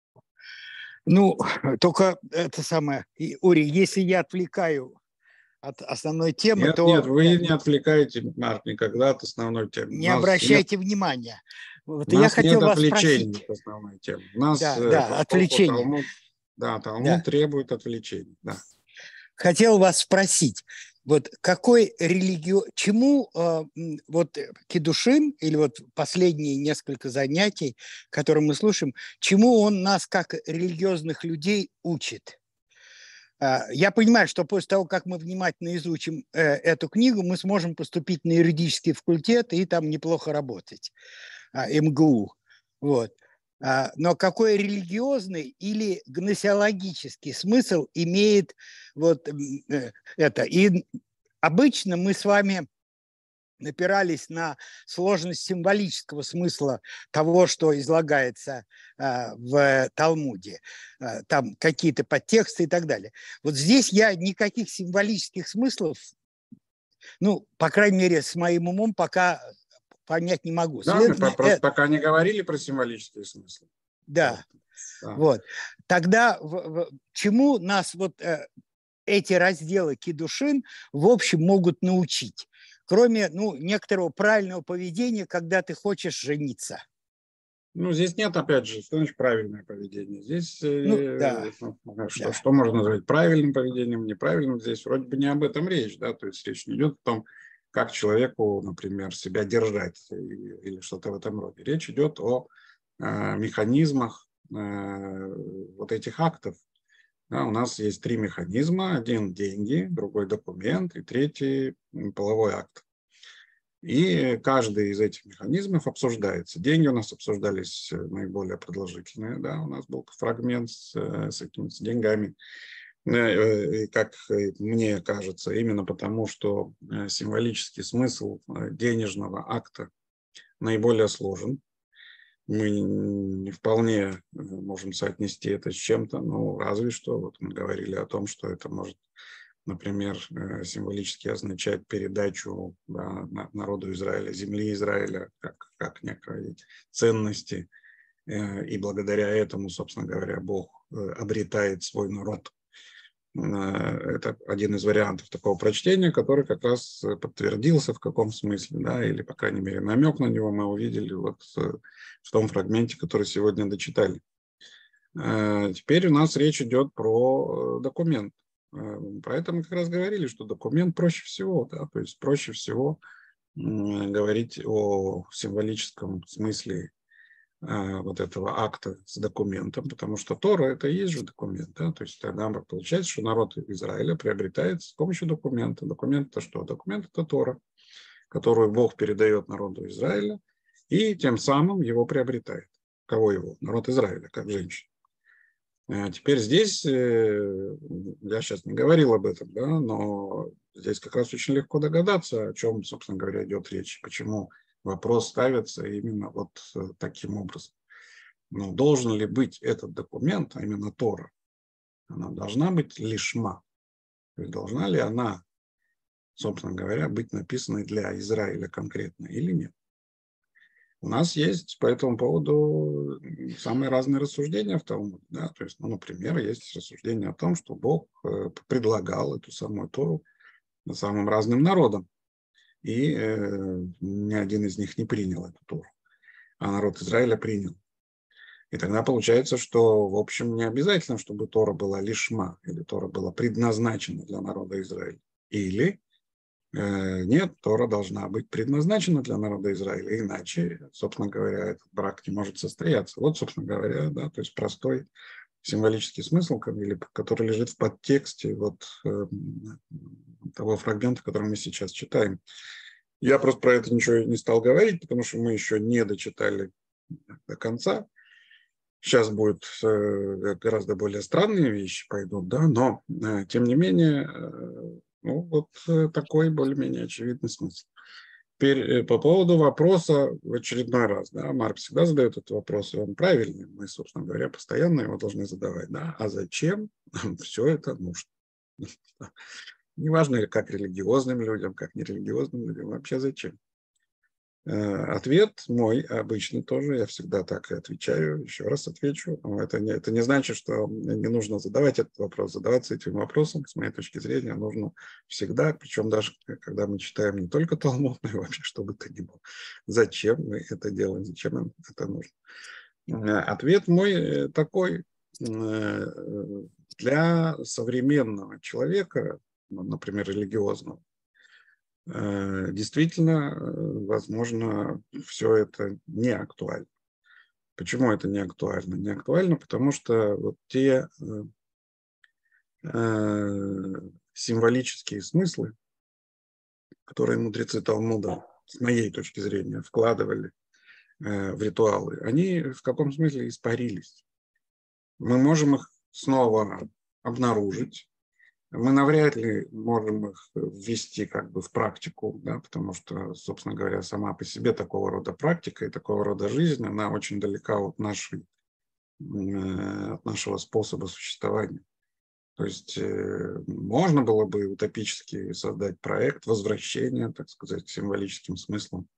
Ну, только это самое, Ури, если я отвлекаю от основной темы, то... Нет, вы не отвлекаете, Марк, никогда от основной темы. Не обращайте внимания. Вот у нас я хотел нет вас отвлечений спросить. от основной темы. У нас, Да, поскольку отвлечение. Талмуд требует отвлечений. Да. Хотел вас спросить, вот какой чему вот Кидушин, или вот последние несколько занятий, которые мы слушаем, чему он нас, как религиозных людей, учит? Я понимаю, что после того, как мы внимательно изучим эту книгу, мы сможем поступить на юридический факультет и там неплохо работать, МГУ. Вот. Но какой религиозный или гносеологический смысл имеет вот это? И обычно мы с вами напирались на сложность символического смысла того, что излагается в Талмуде. Там какие-то подтексты и так далее. Вот здесь я никаких символических смыслов, ну, по крайней мере, с моим умом пока понять не могу. Да, мы просто пока не говорили про символические смыслы. Да. Вот. Тогда чему нас вот эти разделы Кидушин в общем могут научить? Кроме некоторого правильного поведения, когда ты хочешь жениться. Здесь нет, опять же, что значит правильное поведение. Здесь что можно назвать правильным поведением, неправильным. Здесь вроде бы не об этом речь, да, то есть речь не идет о том, как человеку, например, себя держать или что-то в этом роде. Речь идет о механизмах вот этих актов. Да, у нас есть 3 механизма. Один – деньги, другой – документ, и третий – половой акт. И каждый из этих механизмов обсуждается. Деньги у нас обсуждались наиболее продолжительные. Да, у нас был фрагмент с деньгами. И, как мне кажется, именно потому, что символический смысл денежного акта наиболее сложен. Мы не вполне можем соотнести это с чем-то, разве что вот мы говорили о том, что это может, например, символически означать передачу народу Израиля, земли Израиля, как некой ценности, и благодаря этому, собственно говоря, Бог обретает свой народ. Это один из вариантов такого прочтения, который как раз подтвердился в каком смысле, да, или, по крайней мере, намек на него мы увидели вот в том фрагменте, который сегодня дочитали. Теперь у нас речь идет про документ. Про это мы как раз говорили, что документ проще всего, да, то есть проще всего говорить о символическом смысле вот этого акта с документом, потому что Тора – это и есть же документ. Да? То есть тогда получается, что народ Израиля приобретает с помощью документа. Документ – это что? Документ – это Тора, которую Бог передает народу Израиля, и тем самым его приобретает. Кого его? Народ Израиля, как женщина. Теперь здесь, я сейчас не говорил об этом, да, но здесь как раз очень легко догадаться, о чем, собственно говоря, идет речь, почему вопрос ставится именно вот таким образом. Но должен ли быть этот документ, а именно Тора, она должна быть лишма? То есть должна ли она, собственно говоря, быть написанной для Израиля конкретно или нет? У нас есть по этому поводу самые разные рассуждения в Талмуде. Да? То есть, например, есть рассуждение о том, что Бог предлагал эту самую Тору самым разным народам. И ни один из них не принял эту Тору, а народ Израиля принял. И тогда получается, что, в общем, не обязательно, чтобы Тора была лишма, или Тора была предназначена для народа Израиля. Или нет, Тора должна быть предназначена для народа Израиля, иначе, собственно говоря, этот брак не может состояться. Вот, собственно говоря, да, то есть простой символический смысл, который лежит в подтексте вот того фрагмента, который мы сейчас читаем. Я просто про это ничего не стал говорить, потому что мы еще не дочитали до конца. Сейчас будут гораздо более странные вещи пойдут, да, но тем не менее, вот такой более-менее очевидный смысл. по поводу вопроса в очередной раз, да, Марк всегда задает этот вопрос, и он правильный, мы, собственно говоря, постоянно его должны задавать, да, а зачем нам все это нужно? Неважно, как религиозным людям, как нерелигиозным людям, вообще зачем? Ответ мой обычный тоже, я всегда так и отвечаю, еще раз отвечу. Это не значит, что не нужно задавать этот вопрос. Задаваться этим вопросом, с моей точки зрения, нужно всегда, причем даже когда мы читаем не только Талмуд, но и вообще что бы то ни было. Зачем мы это делаем, зачем нам это нужно? Ответ мой такой. Для современного человека, например, религиозного, действительно, возможно, все это не актуально. Почему это не актуально? Не актуально, потому что вот те символические смыслы, которые мудрецы Талмуда, с моей точки зрения, вкладывали в ритуалы, они в каком смысле испарились. Мы можем их снова обнаружить. Мы навряд ли можем их ввести как бы в практику, да, потому что, собственно говоря, сама по себе такого рода практика и такого рода жизнь, она очень далека от нашего способа существования. То есть можно было бы утопически создать проект возвращения, так сказать, к символическим смыслам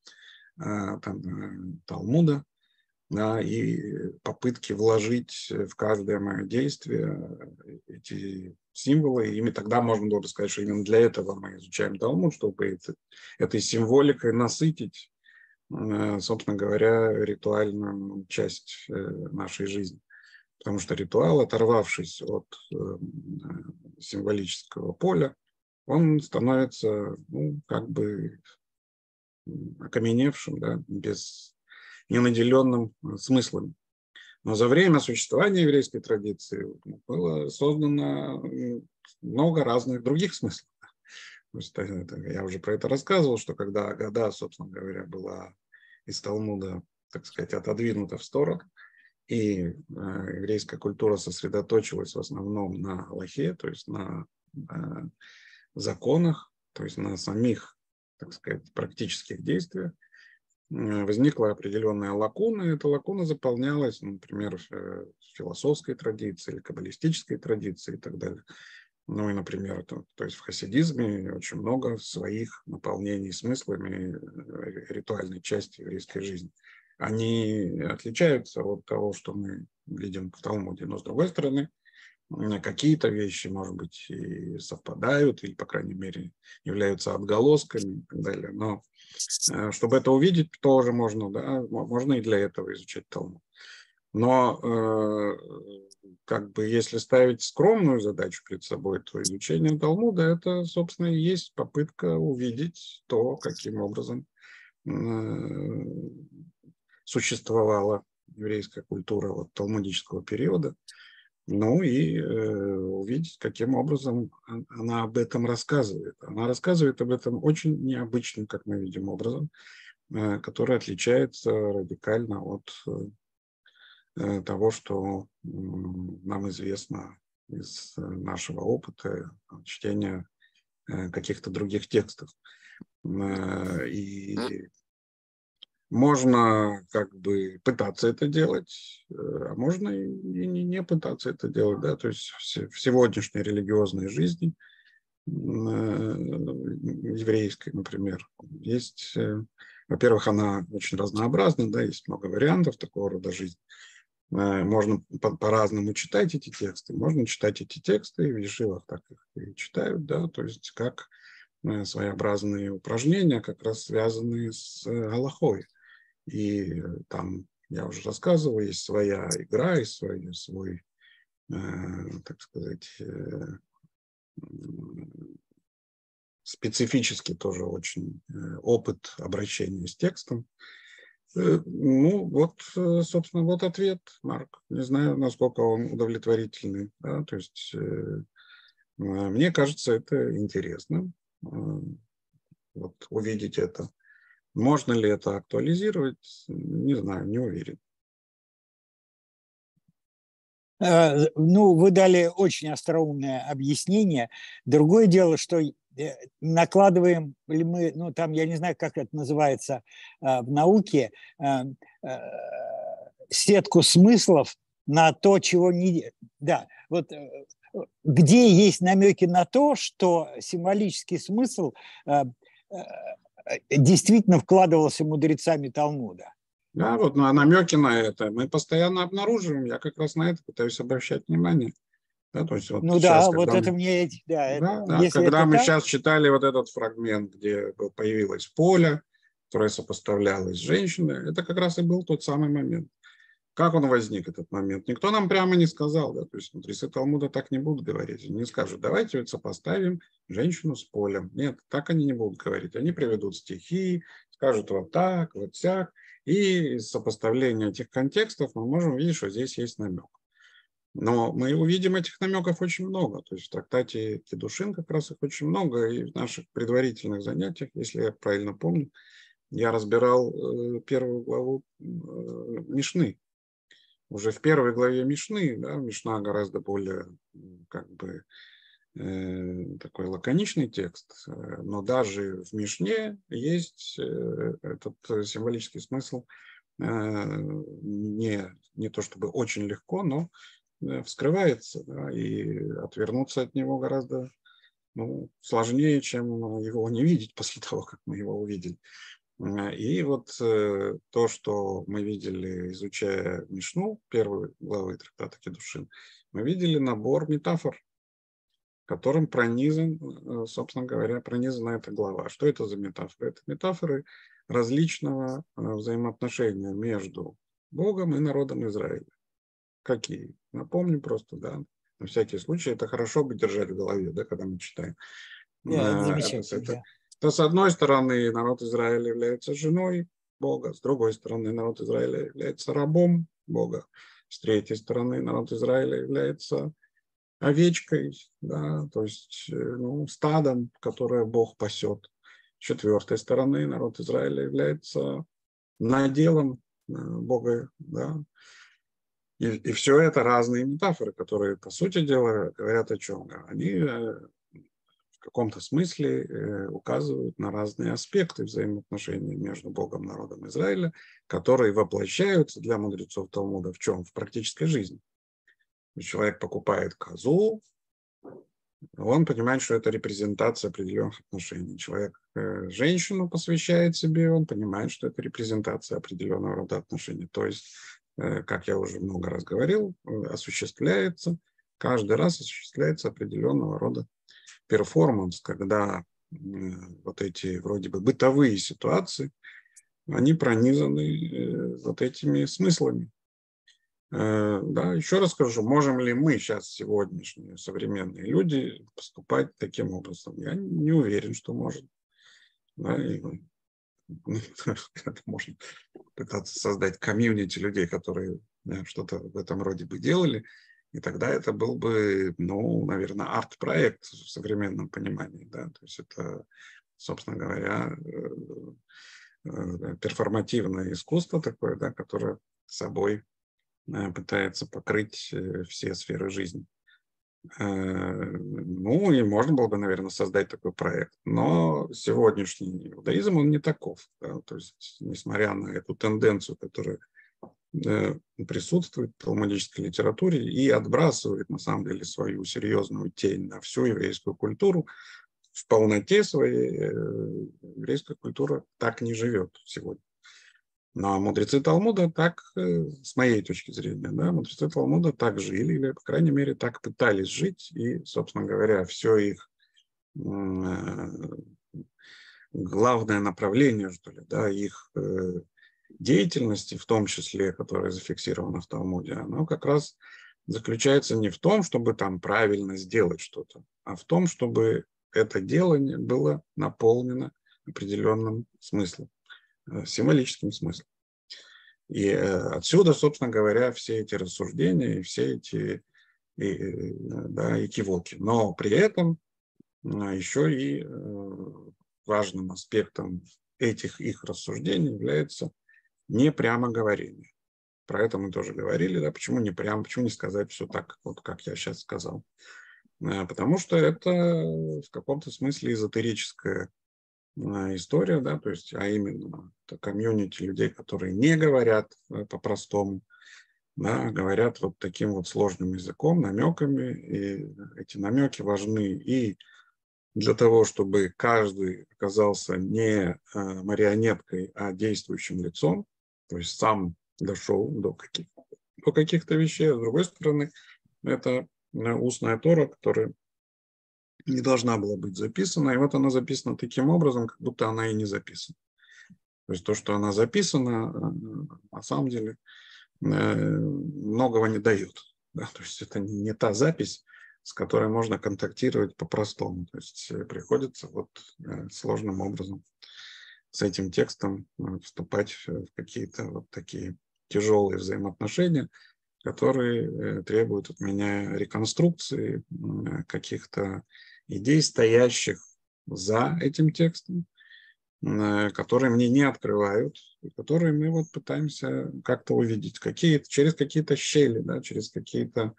Талмуда, да, и попытки вложить в каждое мое действие эти символы. Ими тогда можно было бы сказать, что именно для этого мы изучаем Талмуд, чтобы этой символикой насытить, собственно говоря, ритуальную часть нашей жизни. Потому что ритуал, оторвавшись от символического поля, он становится, ну, как бы окаменевшим, да, ненаделенным смыслом. Но за время существования еврейской традиции было создано много разных других смыслов. То есть, я уже про это рассказывал, что когда Агада, собственно говоря, была из Талмуда, так сказать, отодвинута в сторону, и еврейская культура сосредоточилась в основном на алахе, то есть на законах, то есть на самих, так сказать, практических действиях, возникла определенная лакуна, и эта лакуна заполнялась, например, в философской традиции или каббалистической традиции и так далее. Ну и, например, то есть в хасидизме очень много своих наполнений смыслами ритуальной части еврейской жизни. Они отличаются от того, что мы видим в Талмуде, но с другой стороны, какие-то вещи, может быть, и совпадают, или, по крайней мере, являются отголосками и так далее. Но чтобы это увидеть, тоже можно, да, можно и для этого изучать Талмуд. Но как бы если ставить скромную задачу перед собой, то изучение Талмуда – это, собственно, и есть попытка увидеть то, каким образом существовала еврейская культура от талмудического периода, ну и увидеть, каким образом она об этом рассказывает. Она рассказывает об этом очень необычным, как мы видим, образом, который отличается радикально от того, что нам известно из нашего опыта чтения каких-то других текстов. И можно как бы пытаться это делать, а можно и не пытаться это делать. Да? То есть в сегодняшней религиозной жизни, еврейской, например, есть, во-первых, она очень разнообразна, да, есть много вариантов такого рода жизни. Можно по-разному читать эти тексты. Можно читать эти тексты, и в ешивах так их и читают, да, то есть как своеобразные упражнения, как раз связанные с галахой. И там, я уже рассказывал, есть своя игра, есть свой, так сказать, специфический тоже очень опыт обращения с текстом. Ну, вот, собственно, вот ответ, Марк. Не знаю, насколько он удовлетворительный. Да? То есть, мне кажется, это интересно. Вот увидеть это. Можно ли это актуализировать? Не знаю, не уверен. Ну, вы дали очень остроумное объяснение. Другое дело, что накладываем ли мы, ну там, я не знаю, как это называется в науке, сетку смыслов на то, чего не... Да, вот где есть намеки на то, что символический смысл действительно вкладывался мудрецами Талмуда. Да, вот намеки на это мы постоянно обнаруживаем. Я как раз на это пытаюсь обращать внимание. Да, то есть вот Ну сейчас, да, вот когда это мы, мне, да, если когда это мы так, сейчас читали вот этот фрагмент, где появилось поле, которое сопоставлялось с женщиной, это как раз и был тот самый момент. Как он возник, этот момент? Никто нам прямо не сказал. Да? То есть мудрецы Талмуда так не будут говорить. Они не скажут, давайте вот сопоставим женщину с полем. Нет, так они не будут говорить. Они приведут стихи, скажут вот так, вот сяк. И из сопоставления этих контекстов мы можем увидеть, что здесь есть намек. Но мы увидим этих намеков очень много. То есть в трактате Кидушин как раз их очень много. И в наших предварительных занятиях, если я правильно помню, я разбирал первую главу Мишны. Уже в первой главе Мишны, да, Мишна гораздо более как бы такой лаконичный текст, но даже в Мишне есть этот символический смысл не то чтобы очень легко, но вскрывается, да, и отвернуться от него гораздо сложнее, чем его не видеть после того, как мы его увидели. И вот то, что мы видели, изучая Мишну, первую главу трактата Кидушин, мы видели набор метафор, которым собственно говоря, пронизана эта глава. Что это за метафоры? Это метафоры различного взаимоотношения между Богом и народом Израиля. Какие? Напомню просто, да, на всякий случай. Это хорошо бы держать в голове, да, когда мы читаем. это замечательно, да. То, с одной стороны, народ Израиля является женой Бога, с другой стороны, народ Израиля является рабом Бога, с третьей стороны, народ Израиля является овечкой, да, то есть стадом, которое Бог пасет. С четвертой стороны, народ Израиля является наделом Бога, да. И все это разные метафоры, которые, по сути дела, говорят о чем? Они в каком-то смысле указывают на разные аспекты взаимоотношений между Богом и народом Израиля, которые воплощаются для мудрецов Талмуда в чем? В практической жизни. Человек покупает козу, он понимает, что это репрезентация определенных отношений. Человек женщину посвящает себе, он понимает, что это репрезентация определенного рода отношений. То есть, как я уже много раз говорил, каждый раз осуществляется определенного рода перформанс, когда вот эти вроде бы бытовые ситуации, они пронизаны вот этими смыслами. Да, еще раз скажу, можем ли мы сейчас, сегодняшние современные люди, поступать таким образом? Я не уверен, что можем. Да, это можно пытаться создать комьюнити людей, которые что-то в этом роде бы делали, и тогда это был бы, наверное, арт-проект в современном понимании. Да? То есть это, собственно говоря, перформативное искусство такое, да, которое собой пытается покрыть все сферы жизни. И можно было бы, наверное, создать такой проект. Но сегодняшний иудаизм, он не таков. Да? То есть, несмотря на эту тенденцию, которая присутствует в талмудической литературе и отбрасывает, на самом деле, свою серьезную тень на всю еврейскую культуру, в полноте своей еврейская культура так не живет сегодня. Но мудрецы Талмуда так, с моей точки зрения, да, мудрецы Талмуда так жили, или, по крайней мере, так пытались жить, и, собственно говоря, все их главное направление, что ли, да, их деятельности, в том числе, которая зафиксирована в Талмуде, оно как раз заключается не в том, чтобы там правильно сделать что-то, а в том, чтобы это делание было наполнено определенным смыслом, символическим смыслом. И отсюда, собственно говоря, все эти рассуждения и все эти экивоки. Но при этом еще и важным аспектом этих их рассуждений является не прямо говорение. Про это мы тоже говорили, да, почему не прямо, почему не сказать все так, вот как я сейчас сказал. Потому что это в каком-то смысле эзотерическая история, да, то есть, а именно это комьюнити людей, которые не говорят по-простому, да, говорят вот таким вот сложным языком, намеками, и эти намеки важны и для того, чтобы каждый оказался не марионеткой, а действующим лицом, то есть сам дошел до каких-то вещей. А с другой стороны, это устная Тора, которая не должна была быть записана, и вот она записана таким образом, как будто она и не записана. То есть то, что она записана, на самом деле многого не дает. Да? То есть это не та запись, с которой можно контактировать по-простому. То есть приходится вот сложным образом с этим текстом вступать в какие-то вот такие тяжелые взаимоотношения, которые требуют от меня реконструкции каких-то идей, стоящих за этим текстом, которые мне не открывают, и которые мы вот пытаемся как-то увидеть через какие-то щели, да, через какие-то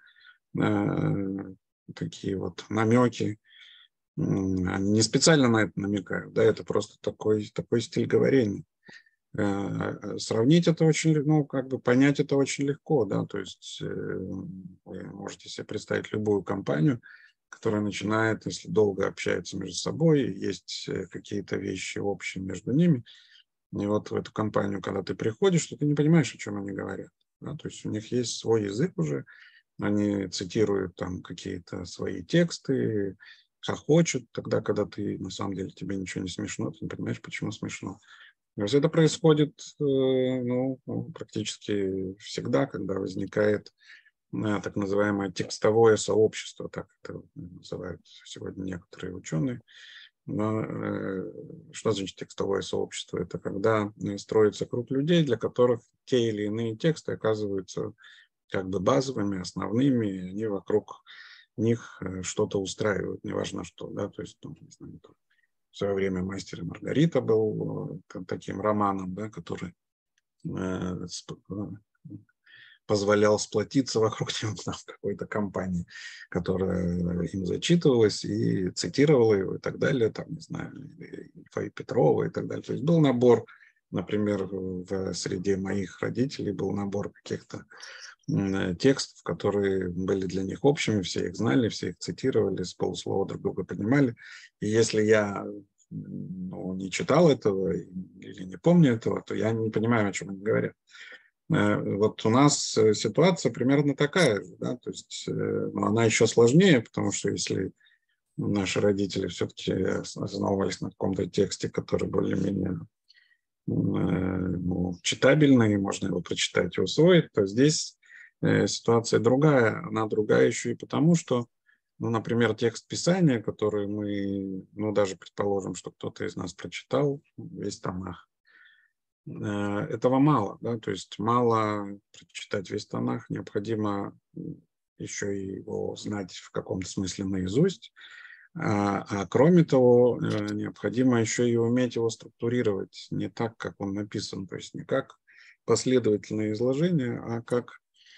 такие вот намеки. Они не специально на это намекают, да, это просто такой стиль говорения. Сравнить это очень, ну, как бы понять это очень легко, да, то есть вы можете себе представить любую компанию, которая начинает, если долго общается между собой, есть какие-то вещи общие между ними, и вот в эту компанию, когда ты приходишь, то ты не понимаешь, о чем они говорят, да, то есть у них есть свой язык уже, они цитируют там какие-то свои тексты, хохочут тогда, когда ты, на самом деле, тебе ничего не смешно, ты не понимаешь, почему смешно. То есть это происходит ну, практически всегда, когда возникает так называемое текстовое сообщество, так это называют сегодня некоторые ученые. Но, что значит текстовое сообщество? Это когда строится круг людей, для которых те или иные тексты оказываются как бы базовыми, основными, и они вокруг них что-то устраивают, неважно что, да, то есть, ну, не знаю, в свое время «Мастер и Маргарита» был таким романом, да, который позволял сплотиться вокруг него какой-то компании, которая им зачитывалась и цитировала его и так далее, там, не знаю, Ильфа и Петрова и так далее. То есть был набор, например, в среде моих родителей был набор каких-то текстов, которые были для них общими, все их знали, все их цитировали, с полуслова друг друга понимали. И если я не читал этого или не помню этого, то я не понимаю, о чем они говорят. Вот у нас ситуация примерно такая же, да, то есть она еще сложнее, потому что если наши родители все-таки основывались на каком-то тексте, который более-менее читабельный, можно его прочитать и усвоить, то здесь ситуация другая. Она другая еще и потому, что, ну, например, текст Писания, который мы, ну, даже предположим, что кто-то из нас прочитал весь Танах, этого мало, да, то есть мало прочитать весь Танах, необходимо еще и его знать в каком-то смысле наизусть, а кроме того, необходимо еще и уметь его структурировать не так, как он написан, то есть не как последовательное изложение, а как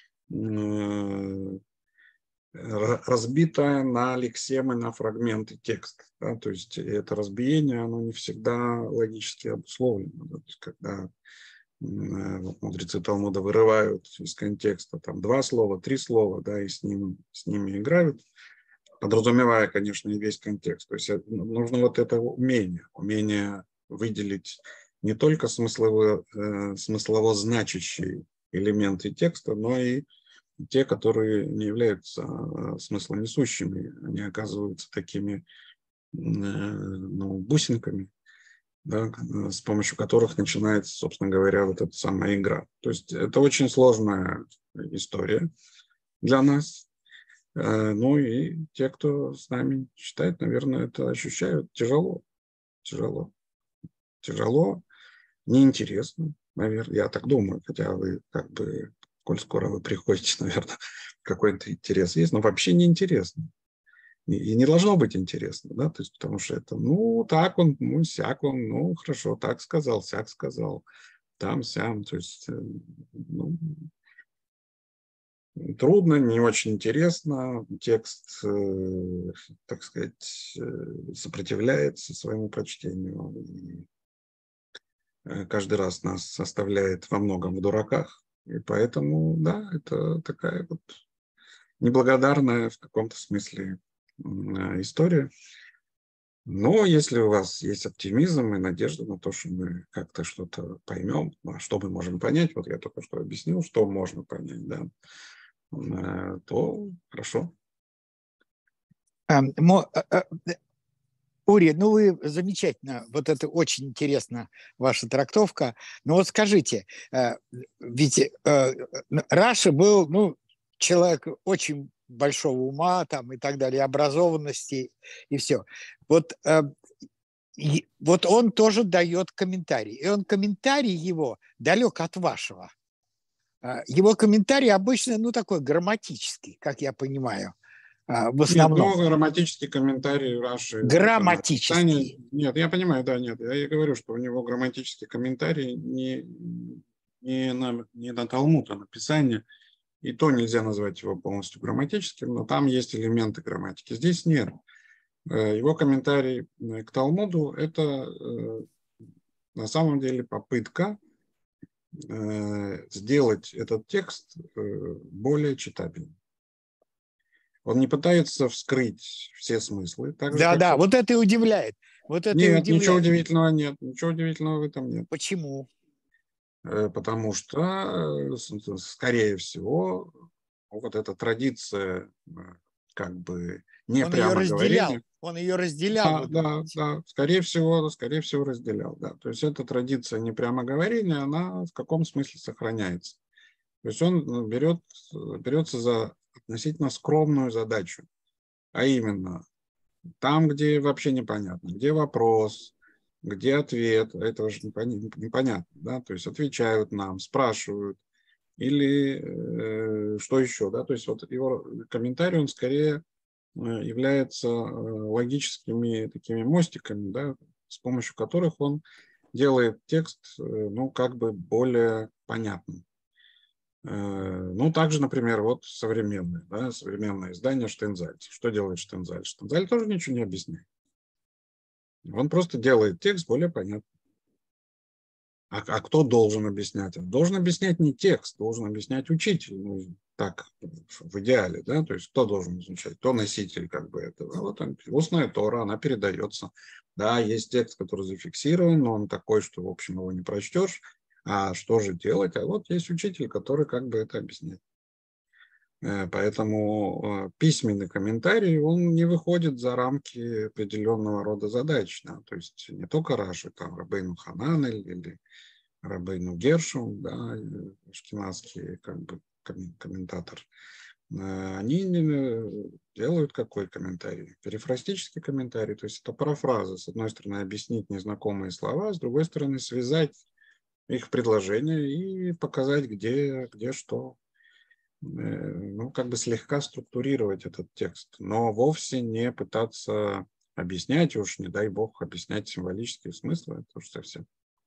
разбитая на лексемы, на фрагменты текста. Да? То есть это разбиение, оно не всегда логически обусловлено. Да? То есть, когда мудрецы Талмуда вырывают из контекста там 2 слова, 3 слова, да, и с ними играют, подразумевая, конечно, и весь контекст. То есть нужно вот это умение выделить не только смыслово значащие элементы текста, но и те, которые не являются смыслонесущими. Они оказываются такими бусинками, да, с помощью которых начинается, собственно говоря, вот эта самая игра. То есть это очень сложная история для нас. Ну и те, кто с нами читает, наверное, это ощущают тяжело, неинтересно, наверное. Я так думаю, хотя вы как бы, коль скоро вы приходите, наверное, какой-то интерес есть, но вообще неинтересно. И не должно быть интересно, да, то есть потому что это, ну, так он, ну, сяк он, ну, хорошо, так сказал, сяк сказал, там, сям, то есть, ну, трудно, не очень интересно. Текст, так сказать, сопротивляется своему прочтению. И каждый раз нас оставляет во многом в дураках. И поэтому, да, это такая вот неблагодарная в каком-то смысле история. Но если у вас есть оптимизм и надежда на то, что мы как-то что-то поймем, а что мы можем понять, вот я только что объяснил, что можно понять, да, то хорошо. Ури, ну вы замечательно, вот это очень интересно, ваша трактовка. Но вот скажите, ведь Раша был, ну, человек очень большого ума там и так далее, образованности и все. Вот, вот он тоже дает комментарий, и он комментарий его далек от вашего. Его комментарий обычно, ну, такой грамматический, как я понимаю, в Нет, основном. ну, грамматический комментарий Раши, это написание. Грамматический. Нет, я понимаю, да, нет. Я и говорю, что у него грамматический комментарий не на Талмуд, а написание. И то нельзя назвать его полностью грамматическим, но там есть элементы грамматики. Здесь нет. Его комментарий к Талмуду – это на самом деле попытка сделать этот текст более читабельным. Он не пытается вскрыть все смыслы, так же, Да, как... да, вот это и удивляет. Вот это и Нет, ничего удивляет. удивительного нет. Ничего удивительного в этом нет. Почему? Потому что, скорее всего, вот эта традиция как бы не Он ее прямо разделял. говорения. Он ее разделял, Да, вы да, думаете? да, скорее всего разделял, да. То есть эта традиция не прямо говорения, она в каком смысле сохраняется. То есть он берется за относительно скромную задачу, а именно там, где вообще непонятно, где вопрос, где ответ, этого же непонятно, да, то есть отвечают нам, спрашивают, или что еще, да, то есть вот его комментарий, он скорее является логическими такими мостиками, да, с помощью которых он делает текст, ну, как бы более понятным. Ну, также, например, вот современное, да, современное издание Штейнзальца. Что делает Штейнзальц? Штейнзальц тоже ничего не объясняет. Он просто делает текст более понятным. А кто должен объяснять? Должен объяснять не текст, должен объяснять учитель. Ну, так, в идеале, да, то есть кто должен изучать? Кто носитель как бы этого? Вот он, устная Тора, она передается. Да, есть текст, который зафиксирован, но он такой, что, в общем, его не прочтешь. А что же делать? А вот есть учитель, который как бы это объясняет. Поэтому письменный комментарий, он не выходит за рамки определенного рода задач. Да? То есть не только Раши, там Рабейну Хананель или Рабейну Гершум, да, ашкеназский как бы комментатор. Они делают какой комментарий? Перифрастический комментарий, то есть это парафраза. С одной стороны, объяснить незнакомые слова, с другой стороны, связать их в предложение и показать, где что. Ну, как бы слегка структурировать этот текст, но вовсе не пытаться объяснять, уж не дай бог, объяснять символические смыслы, это уж совсем.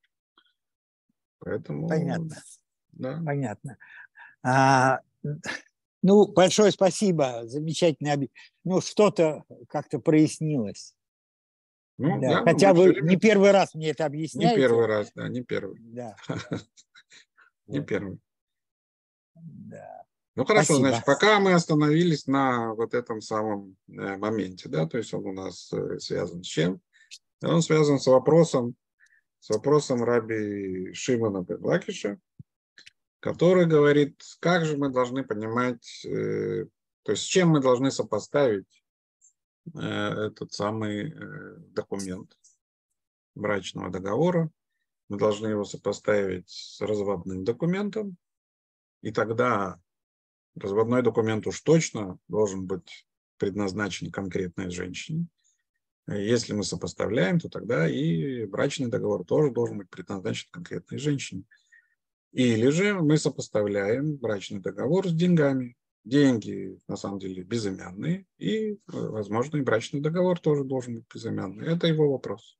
Поэтому, Понятно, да. понятно. А, ну, большое спасибо, замечательно. Ну, что-то как-то прояснилось. Ну, Да, да, хотя мы все вы не время... первый раз мне это Не объясняете. первый раз, да, не первый. Да, Не вот, первый. да. Ну, хорошо, Спасибо. значит, пока мы остановились на вот этом самом моменте, да, то есть он у нас связан с чем? Он связан с вопросом раби Шимона бен Лакиша, который говорит, как же мы должны понимать, то есть с чем мы должны сопоставить этот самый документ брачного договора. Мы должны его сопоставить с разводным документом, и тогда разводной документ уж точно должен быть предназначен конкретной женщине. Если мы сопоставляем, то тогда и брачный договор тоже должен быть предназначен конкретной женщине. Или же мы сопоставляем брачный договор с деньгами. Деньги, на самом деле, безымянные, и, возможно, и брачный договор тоже должен быть безымянный. Это его вопрос.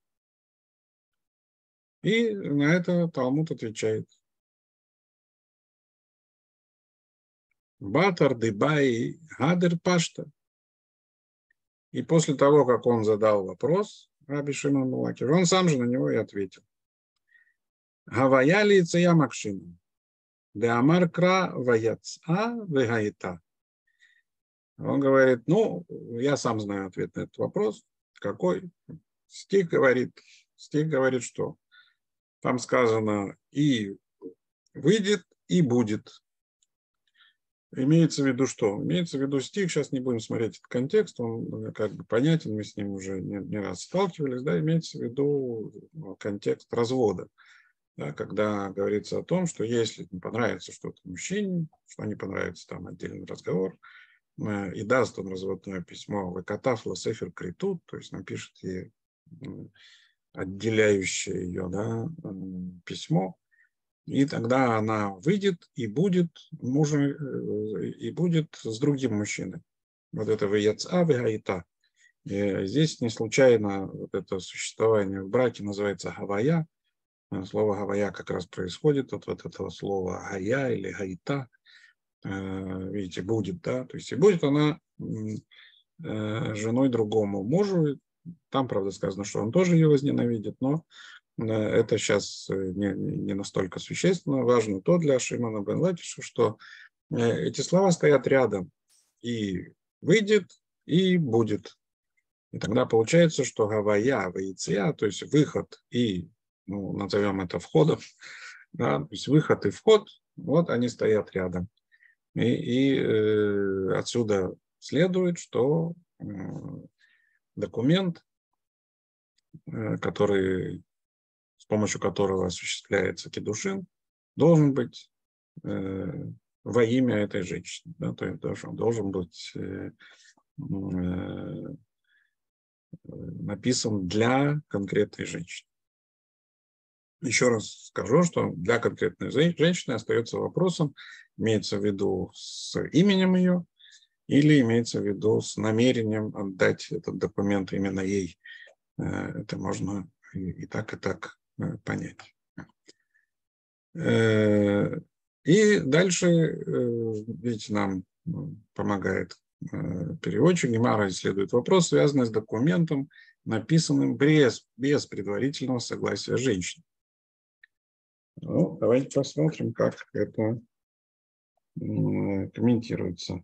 И на это Талмуд отвечает. Батар дыбай гадер пашта. И после того, как он задал вопрос, Раби Шимон бен Лакиш, он сам же на него и ответил. Гавая ли цея макшину, де амар кра ваяца вегаита. Он говорит, ну, я сам знаю ответ на этот вопрос. Какой? Стих говорит, что там сказано и выйдет, и будет. Имеется в виду что? Имеется в виду стих, сейчас не будем смотреть этот контекст, он как бы понятен, мы с ним уже не раз сталкивались, да, имеется в виду контекст развода, да, когда говорится о том, что если не понравится что-то мужчине, что не понравится там отдельный разговор, и даст он разводное письмо «Векатаф ласефер критут», то есть напишет ей отделяющее ее, да, письмо, и тогда она выйдет и будет мужем, и будет с другим мужчиной. Вот это «Ваяца вегаита». Здесь не случайно вот это существование в браке называется «гавая». Слово «гавая» как раз происходит от вот этого слова «гая» или «гаита». Видите, будет, да, то есть и будет она женой другому мужу. Там, правда, сказано, что он тоже ее возненавидит, но это сейчас не настолько существенно. Важно то для Шимона бен Лакиша, что эти слова стоят рядом. И выйдет, и будет. И тогда получается, что гавая, ваиция, то есть выход и, ну, назовем это входом, да, то есть выход и вход, вот они стоят рядом. И отсюда следует, что документ, с помощью которого осуществляется кидушин, должен быть во имя этой женщины. Да, то есть должен быть написан для конкретной женщины. Еще раз скажу, что для конкретной женщины остается вопросом, имеется в виду с именем ее или имеется в виду с намерением отдать этот документ именно ей. Это можно и так понять. И дальше, видите, нам помогает переводчик. Гемара исследует вопрос, связанный с документом, написанным без предварительного согласия женщины. Ну, давайте посмотрим, как это комментируется.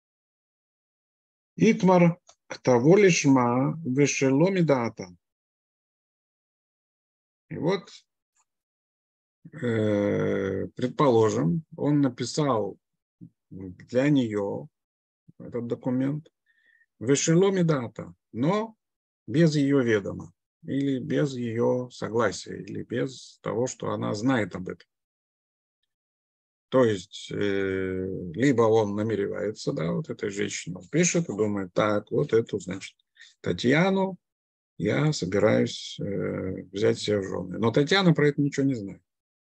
Итмар ктаво лишма вешело мидата. И вот, предположим, он написал для нее этот документ вешело мидата, но без ее ведома, или без ее согласия, или без того, что она знает об этом. То есть, либо он намеревается, да, вот этой женщине пишет и думает, так, вот эту, значит, Татьяну я собираюсь взять себе в жены. Но Татьяна про это ничего не знает.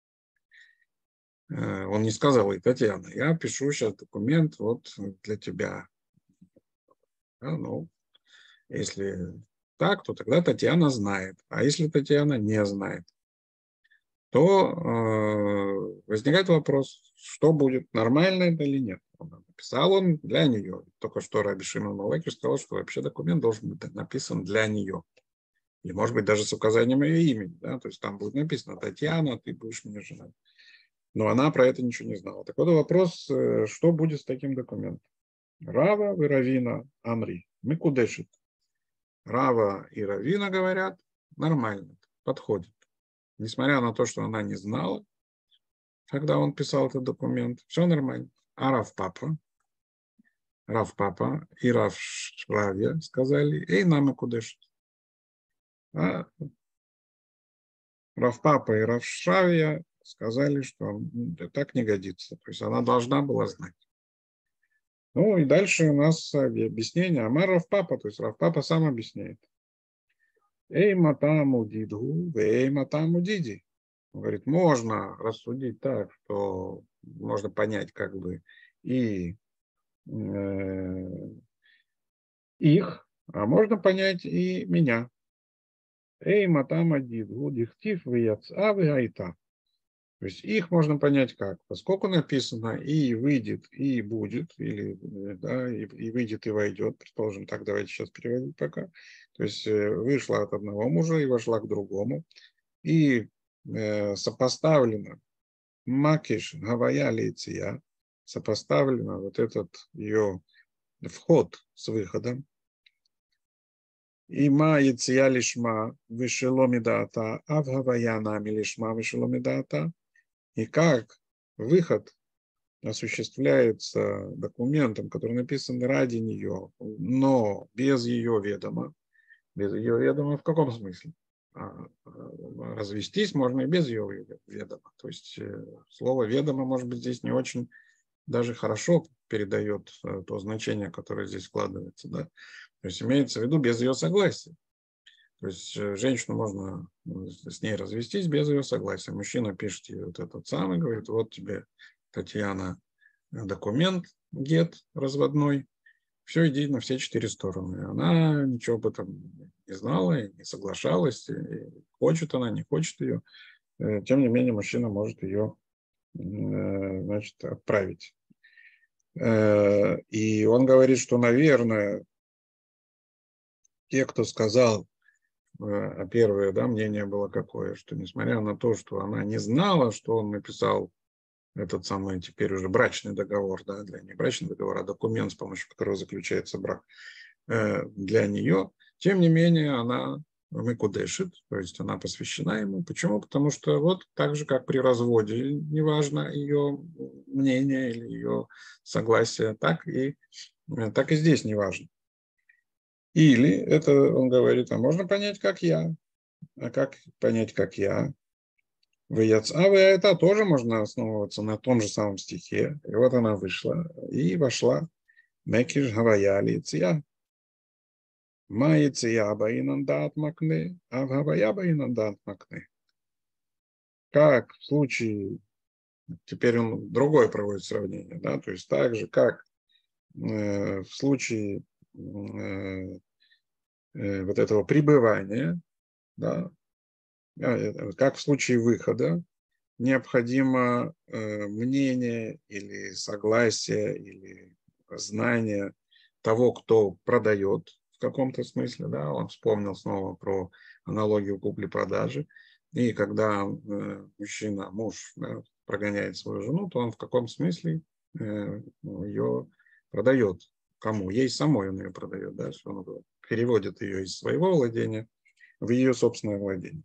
Он не сказал ей, Татьяна, я пишу сейчас документ вот для тебя. Да, ну, если так, то тогда Татьяна знает. А если Татьяна не знает, то возникает вопрос, что будет, нормально это или нет. Написал он для нее. Только что Раби Шимон бен Лакиш сказал, что вообще документ должен быть написан для нее. И, может быть, даже с указанием ее имени. Да? То есть там будет написано Татьяна, ты будешь мне жена. Но она про это ничего не знала. Так вот вопрос, что будет с таким документом. Рава и Равина Амри. Микудешит. Рава и Равина говорят, нормально, подходит. Несмотря на то, что она не знала, когда он писал этот документ, все нормально. А Рав Папа и Рав Шравья сказали, эй, нам и кудешит. А Рав Папа и Рав Шравья сказали, что так не годится. То есть она должна была знать. Ну и дальше у нас объяснение. Амар Рав Папа, то есть Рав Папа сам объясняет. Эй, матаму дидгу, эй, матаму диди. Он говорит, можно рассудить так, что можно понять как бы и их, а можно понять и меня. Эй, матама дидгу, дихтив, вияца, вияйта. То есть их можно понять как? Поскольку написано и выйдет, и будет, или да, и выйдет, и войдет, предположим, так давайте сейчас переводить пока. То есть вышла от одного мужа и вошла к другому. И сопоставлено макиш гавая лейция, сопоставлено вот этот ее вход с выходом. И ма яция лишма вышеломидата, а в гавая нами лишма вышеломидата. И как выход осуществляется документом, который написан ради нее, но без ее ведома. Без ее ведома в каком смысле? Развестись можно и без ее ведома. То есть слово ведомо, может быть, здесь не очень даже хорошо передает то значение, которое здесь вкладывается. Да? То есть имеется в виду без ее согласия. То есть женщину можно с ней развестись без ее согласия. Мужчина пишет ей вот этот самый, говорит, вот тебе, Татьяна, документ, гет разводной, все, иди на все 4 стороны. Она ничего об этом не знала и не соглашалась, и хочет она, не хочет ее. Тем не менее, мужчина может ее, значит, отправить. И он говорит, что, наверное, те, кто сказал, а первое, да, мнение было какое, что несмотря на то, что она не знала, что он написал этот самый теперь уже брачный договор, да, для не брачный договор, а документ, с помощью которого заключается брак, для нее, тем не менее она мекудешит, то есть она посвящена ему. Почему? Потому что вот так же, как при разводе, неважно ее мнение или ее согласие, так и здесь неважно. Или это он говорит, а можно понять, как я. А как понять, как я? Это тоже можно основываться на том же самом стихе. И вот она вышла и вошла. Мекиш гавая лиция. Ма яция баинан дат макне, а в гавая баинан дат макне. Как в случае, теперь он другое проводит сравнение, да, то есть так же, как в случае вот этого пребывания, да, как в случае выхода, необходимо мнение или согласие или знание того, кто продает в каком-то смысле. Да? Он вспомнил снова про аналогию купли-продажи. И когда мужчина, муж, да, прогоняет свою жену, то он в каком смысле ее продает. Кому? Ей самой он ее продает. Да? Он переводит ее из своего владения в ее собственное владение.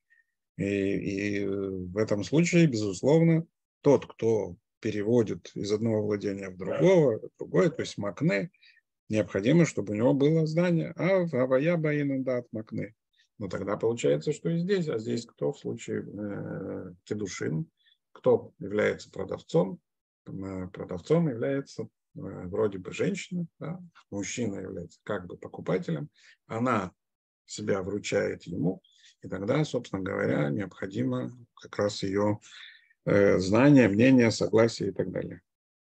И в этом случае, безусловно, тот, кто переводит из одного владения в другое, то есть макне, необходимо, чтобы у него было здание. А в авая баинандат макне. Но тогда получается, что и здесь. А здесь кто в случае кедушин? Кто является продавцом? Продавцом является вроде бы женщина, да? Мужчина является как бы покупателем. Она себя вручает ему. И тогда, собственно говоря, необходимо как раз ее знание, мнение, согласие и так далее.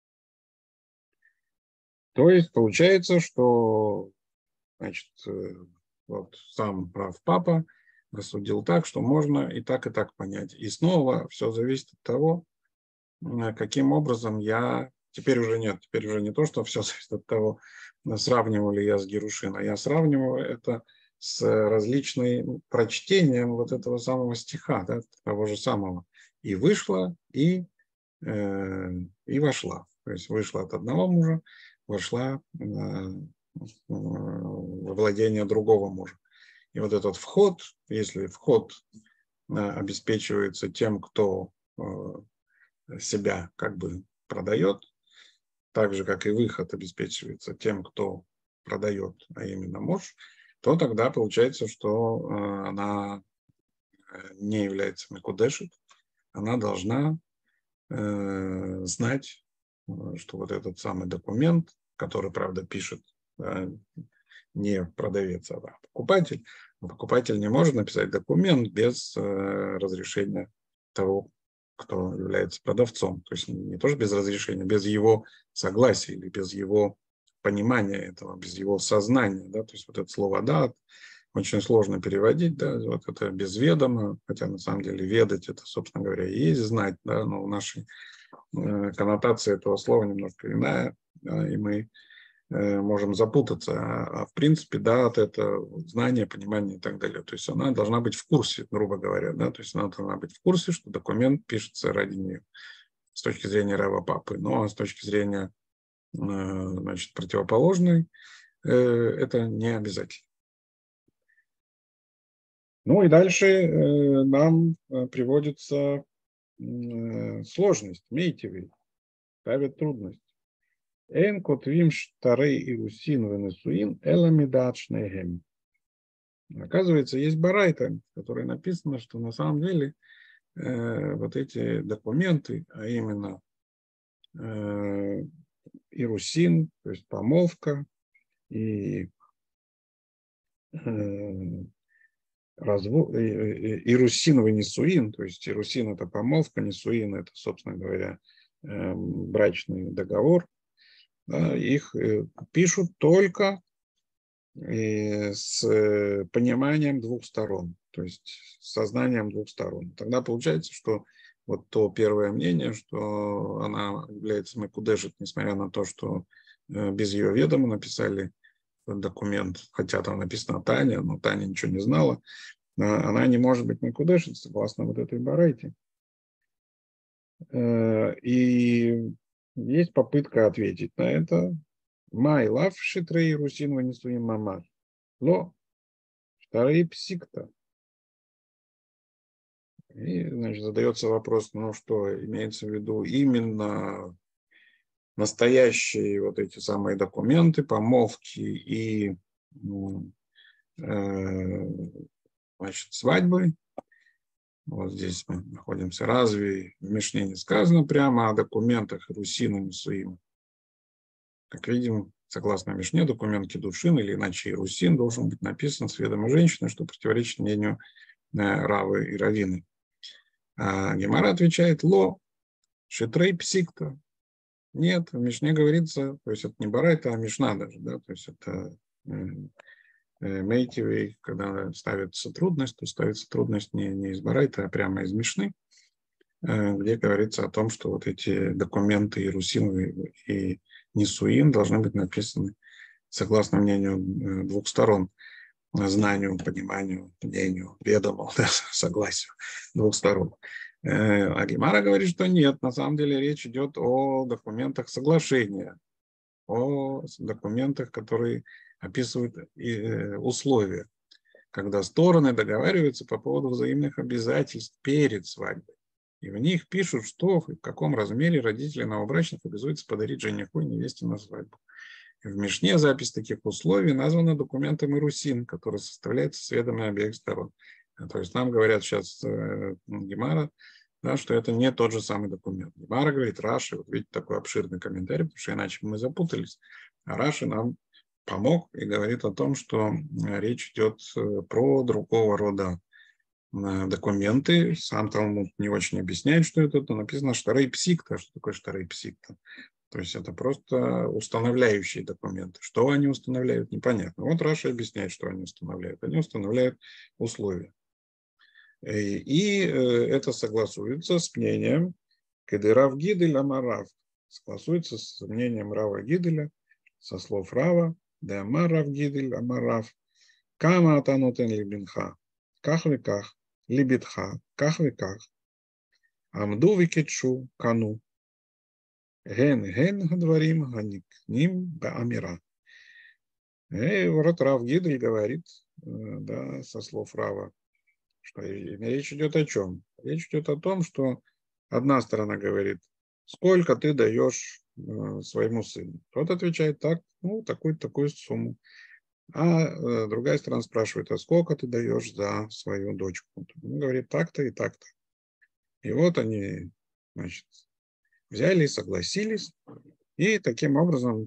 То есть получается, что, значит, вот сам прав папа рассудил так, что можно и так понять. И снова все зависит от того, каким образом я... Теперь уже не то, что все зависит от того, сравнивал ли я с Герушин, а я сравниваю это с различным прочтением вот этого самого стиха, да, того же самого. И вышла, и вошла. То есть вышла от одного мужа, вошла во владение другого мужа. И вот этот вход, если вход обеспечивается тем, кто себя как бы продает, так же, как и выход обеспечивается тем, кто продает, а именно муж, то тогда получается, что она не является мекудешет, она должна знать, что вот этот самый документ, который, правда, пишет не продавец, а покупатель, но покупатель не может написать документ без разрешения того, кто является продавцом. То есть не тоже без разрешения, без его согласия или без его понимания этого, без его сознания. Да? То есть вот это слово «дат», очень сложно переводить, да, вот это без ведома, хотя на самом деле ведать это, собственно говоря, и есть знать, да, но в нашей коннотация этого слова немножко иная, да, и мы можем запутаться, в принципе, да, это знание, понимание и так далее. То есть она должна быть в курсе, грубо говоря, да, то есть она должна быть в курсе, что документ пишется ради нее с точки зрения Рава Папы, но с точки зрения, значит, противоположной, это не обязательно. Ну и дальше нам приводится сложность, мейтивый, ставит трудность. Эн котвим штарей ирусин венесуин эламидачнегем. Оказывается, есть барайта, в которой написано, что на самом деле вот эти документы, а именно ирусин, то есть помолвка, и ирусин венесуин, то есть ирусин это помолвка, несуин это, собственно говоря, брачный договор, да, их пишут только с пониманием двух сторон, то есть с сознанием двух сторон. Тогда получается, что вот то первое мнение, что она является мекудешет, несмотря на то, что без ее ведома написали документ, хотя там написано Таня, но Таня ничего не знала, она не может быть мекудешет согласно вот этой барайте. И есть попытка ответить на это. Май лав шитрей русин ванесуим мамар. Ло вторые псикта. И, значит, задается вопрос, ну что имеется в виду именно настоящие вот эти самые документы, помолвки и значит, свадьбы. Вот здесь мы находимся. Разве в Мишне не сказано прямо о документах Русина Несуима? Как видим, согласно Мишне, документ кидушин или иначе Ирусин должен быть написан с ведома женщины, что противоречит мнению Равы и Равины. А Гемара отвечает: ло, шитрей псикта. Нет, в Мишне говорится, то есть это не барайта, а Мишна даже, да, то есть это мейтивей, когда ставится трудность, то ставится трудность не из барайта, а прямо из Мишны, где говорится о том, что вот эти документы Ирусин и Нисуин должны быть написаны согласно мнению двух сторон, знанию, пониманию, мнению, ведому, да, согласию двух сторон. А Гемара говорит, что нет, на самом деле речь идет о документах соглашения, о документах, которые описывают условия, когда стороны договариваются по поводу взаимных обязательств перед свадьбой. И в них пишут, что в каком размере родители новобрачных обязуются подарить жениху и невесте на свадьбу. В Мишне запись таких условий названа документом Ирусин, который составляется с ведома обеих сторон. То есть нам говорят сейчас Гемара, да, что это не тот же самый документ. Гемара говорит, Раши, вот видите такой обширный комментарий, потому что иначе мы запутались. А Раши нам помог и говорит о том, что речь идет про другого рода документы. Сам Талмуд не очень объясняет, что это. Написано штарей псикта. Что такое штарей псикта? То есть это просто устанавливающие документы. Что они устанавливают, непонятно. Вот Раша объясняет, что они устанавливают. Они устанавливают условия. И это согласуется с мнением Кедерав Гидель Амарав. Согласуется с мнением Рава Гиделя, со слов Рава, да Амарав Гидель Амарав, Кама Атанутен Либинха, Ках веках, Либитха, Ках веках, Амду Викетшу, Кану. Ген гадварим ганикним баамира. И вот Рав Гидель говорит, да, со слов Рава, что речь идет о чем? Речь идет о том, что одна сторона говорит, сколько ты даешь своему сыну. Тот отвечает так, ну, такую сумму. А другая сторона спрашивает, а сколько ты даешь за свою дочку? Он говорит, так-то и так-то. И вот они, значит, взяли и согласились, и таким образом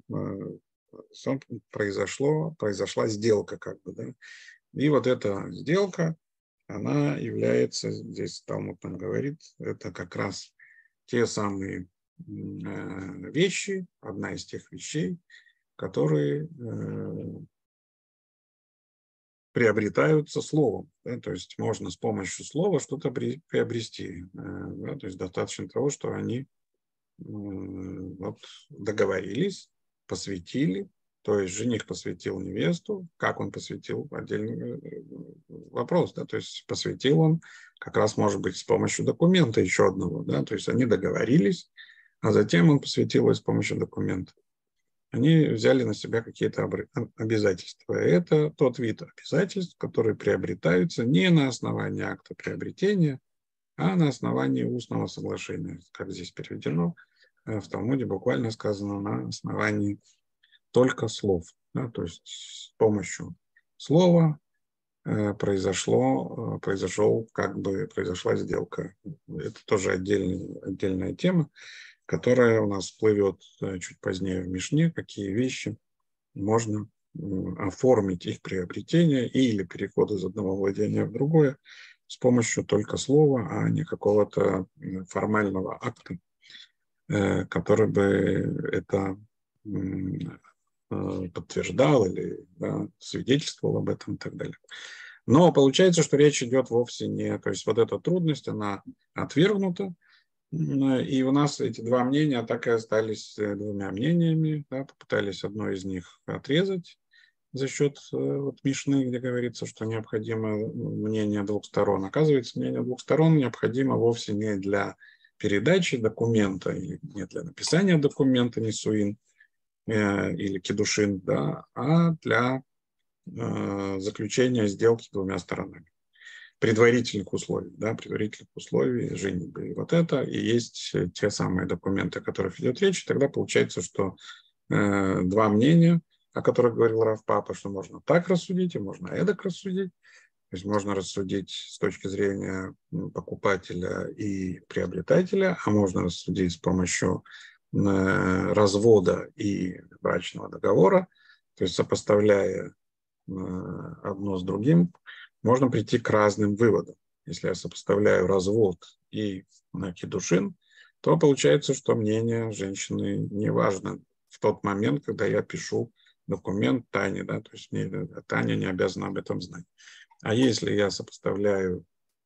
произошла сделка, как бы, да. И вот эта сделка, она является, здесь Талмуд нам говорит, это как раз те самые вещи, одна из тех вещей, которые приобретаются словом. Да? То есть можно с помощью слова что-то приобрести. Да? То есть достаточно того, что они вот договорились, посвятили, то есть жених посвятил невесту, как он посвятил, отдельный вопрос, да, то есть посвятил он как раз, может быть, с помощью документа еще одного, да, то есть они договорились, а затем он посвятил ее с помощью документа. Они взяли на себя какие-то обязательства. И это тот вид обязательств, которые приобретаются не на основании акта приобретения, а на основании устного соглашения, как здесь переведено. В Талмуде буквально сказано на основании только слов. Да, то есть с помощью слова произошла сделка. Это тоже отдельная тема, которая у нас всплывет чуть позднее в Мишне, какие вещи можно оформить их приобретение или переход из одного владения в другое с помощью только слова, а не какого-то формального акта, который бы это подтверждал или свидетельствовал об этом и так далее. Но получается, что речь идет вовсе не... То есть вот эта трудность, она отвергнута, и у нас эти два мнения так и остались двумя мнениями. Да, попытались одно из них отрезать за счет вот Мишны, где говорится, что необходимо мнение двух сторон. Оказывается, мнение двух сторон необходимо вовсе не для передачи документа или не для написания документа нисуин или кидушин, да, а для заключения сделки двумя сторонами. Предварительных условий, да, предварительных условий женитьбы. И вот это и есть те самые документы, о которых идет речь. И тогда получается, что два мнения, о которых говорил Рав Папа, что можно так рассудить и можно эдак рассудить. То есть можно рассудить с точки зрения покупателя и приобретателя, а можно рассудить с помощью развода и брачного договора. То есть сопоставляя одно с другим, можно прийти к разным выводам. Если я сопоставляю развод и кидушин, то получается, что мнение женщины не важно в тот момент, когда я пишу документ Тане, да, то есть Таня не обязана об этом знать. А если я сопоставляю,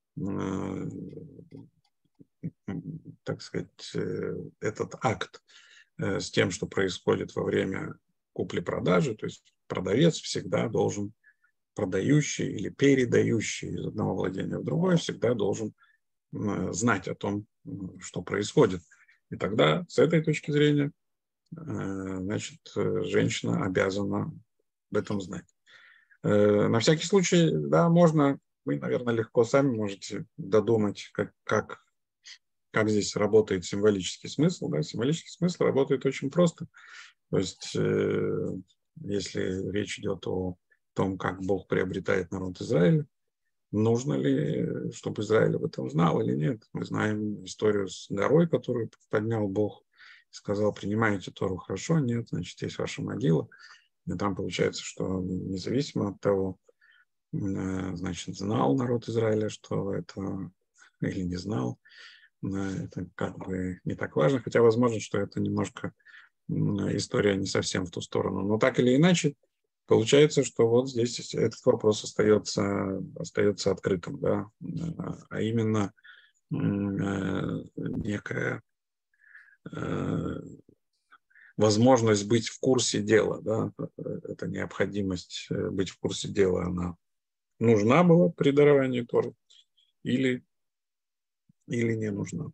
так сказать, этот акт с тем, что происходит во время купли-продажи, то есть продавец всегда должен, продающий или передающий из одного владения в другое, всегда должен знать о том, что происходит. И тогда с этой точки зрения, значит, женщина обязана об этом знать. На всякий случай, да, можно, вы, наверное, легко сами можете додумать, как здесь работает символический смысл. Да? Символический смысл работает очень просто. То есть, если речь идет о том, как Бог приобретает народ Израиля, нужно ли, чтобы Израиль об этом знал или нет. Мы знаем историю с горой, которую поднял Бог, и сказал: принимаете Тору, хорошо, нет, значит, есть ваша могила. И там получается, что независимо от того, значит, знал народ Израиля, что это, или не знал, это как бы не так важно, хотя возможно, что это немножко история не совсем в ту сторону. Но так или иначе, получается, что вот здесь этот вопрос остается открытым, да, а именно некая возможность быть в курсе дела, да, эта необходимость быть в курсе дела, она нужна была при даровании Торы или не нужна.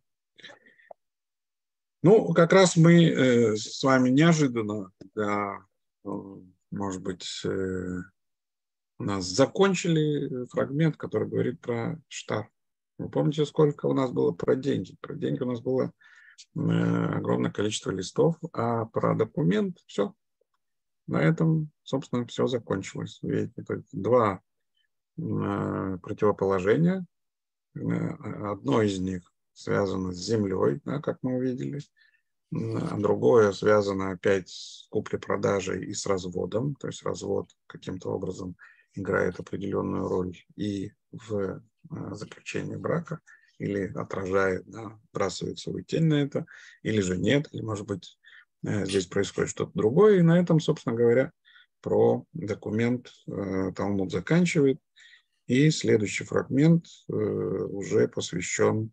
Ну, как раз мы с вами неожиданно, да, может быть, у нас закончили фрагмент, который говорит про штар. Вы помните, сколько у нас было про деньги? Про деньги у нас было огромное количество листов, а про документ все. На этом, собственно, все закончилось. Видите, то есть два противоположения. Одно из них связано с землей, да, как мы увидели, а другое связано опять с куплей-продажей и с разводом. То есть развод каким-то образом играет определенную роль и в заключении брака, или отражает, да, бросает свою тень на это, или же нет, или, может быть, здесь происходит что-то другое. И на этом, собственно говоря, про документ Талмуд заканчивает. И следующий фрагмент уже посвящен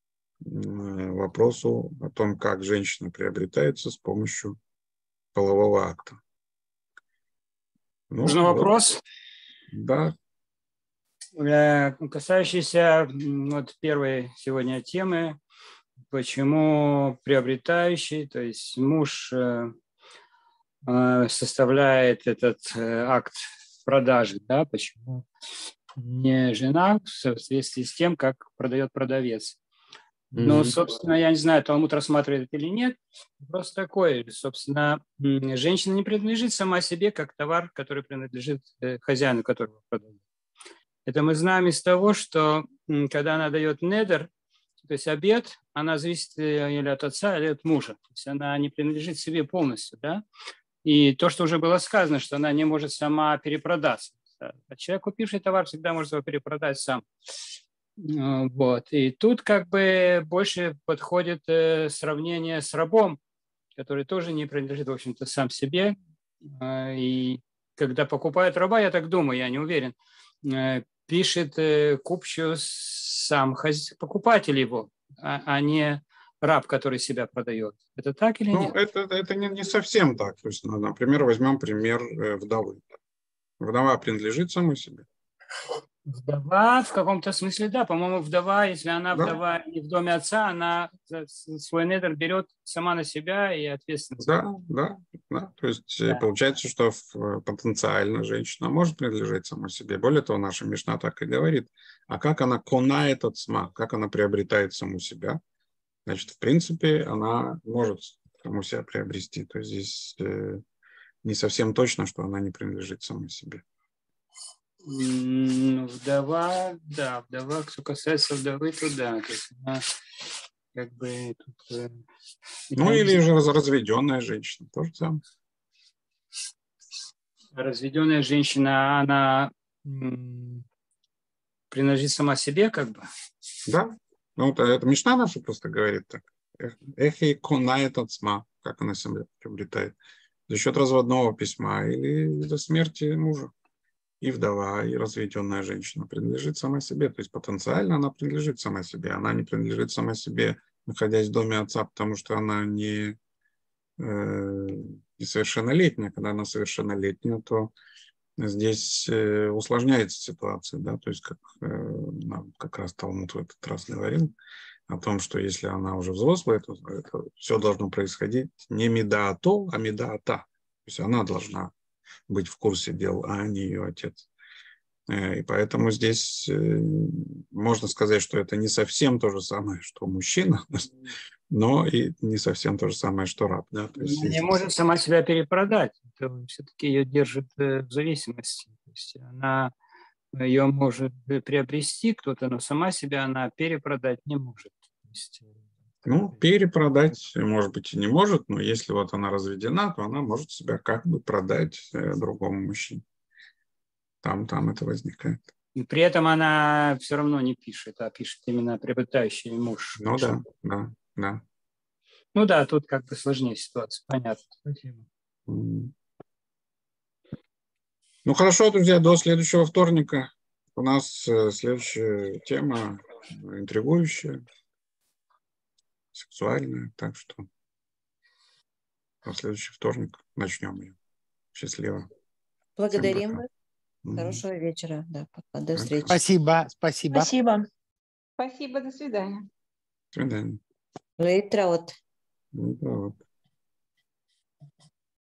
вопросу о том, как женщина приобретается с помощью полового акта. Ну, Можно вопрос? Да. Касающийся вот первой сегодня темы, почему приобретающий, то есть муж составляет этот акт продажи, да, почему не жена в соответствии с тем, как продает продавец. Ну, собственно, я не знаю, Талмуд рассматривает это или нет. Вопрос такой, собственно, женщина не принадлежит сама себе, как товар, который принадлежит хозяину, которого продает. Это мы знаем из того, что когда она дает недер, то есть обет, она зависит или от отца, или от мужа. То есть она не принадлежит себе полностью, да? И то, что уже было сказано, что она не может сама перепродаться. А человек, купивший товар, всегда может его перепродать сам. Вот. И тут как бы больше подходит сравнение с рабом, который тоже не принадлежит, в общем-то, сам себе. И когда покупают раба, я так думаю, я не уверен, пишет купчу сам покупатель его, а не раб, который себя продает. Это так или нет? Это не совсем так. То есть, например, возьмем пример вдовы. Вдова принадлежит самой себе. Вдова в каком-то смысле, да. По-моему, вдова, если она вдова не в доме отца, она свой недер берет сама на себя и ответственность. Да. То есть получается, что потенциально женщина может принадлежать самой себе. Более того, наша Мишна так и говорит. А как она конает от сма, как она приобретает саму себя? Значит, в принципе, она может саму себя приобрести. То есть здесь не совсем точно, что она не принадлежит самой себе. Вдова, да, вдова, что касается вдовы, то да. То есть она как бы тут... или же разведенная женщина, тоже самое. Разведенная женщина, она принадлежит сама себе, как бы? Да. Это Мишна наша просто говорит так. Эхей конает от сма, как она себя приобретает. За счет разводного письма или до смерти мужа. И вдова, и разведенная женщина принадлежит сама себе. То есть потенциально она принадлежит сама себе. Она не принадлежит сама себе, находясь в доме отца, потому что она не совершеннолетняя. Когда она совершеннолетняя, то здесь усложняется ситуация. Да? То есть как раз Талмуд в этот раз говорил о том, что если она уже взрослая, то это все должно происходить не мидаато, а мидаата. То есть она должна быть в курсе дел, а не ее отец. И поэтому здесь можно сказать, что это не совсем то же самое, что мужчина, но и не совсем то же самое, что раб. Да? То есть не может сама себя перепродать. Это все-таки ее держит в зависимости. То есть она ее может приобрести кто-то, но сама себя она перепродать не может. То есть, перепродать, может быть, и не может, но если вот она разведена, то она может себя как бы продать другому мужчине. Там это возникает. И при этом она все равно не пишет, а пишет именно приобретающий муж. Да. Ну да, тут как бы сложнее ситуация, понятно. Спасибо. Хорошо, друзья, до следующего вторника. У нас следующая тема интригующая, сексуальная, так что в следующий вторник начнем ее. Счастливо. Благодарим вас. Хорошего вечера. Да, пока. До встречи. Спасибо. Спасибо. Спасибо, до свидания. До свидания. Лейтраут. Лейтраут.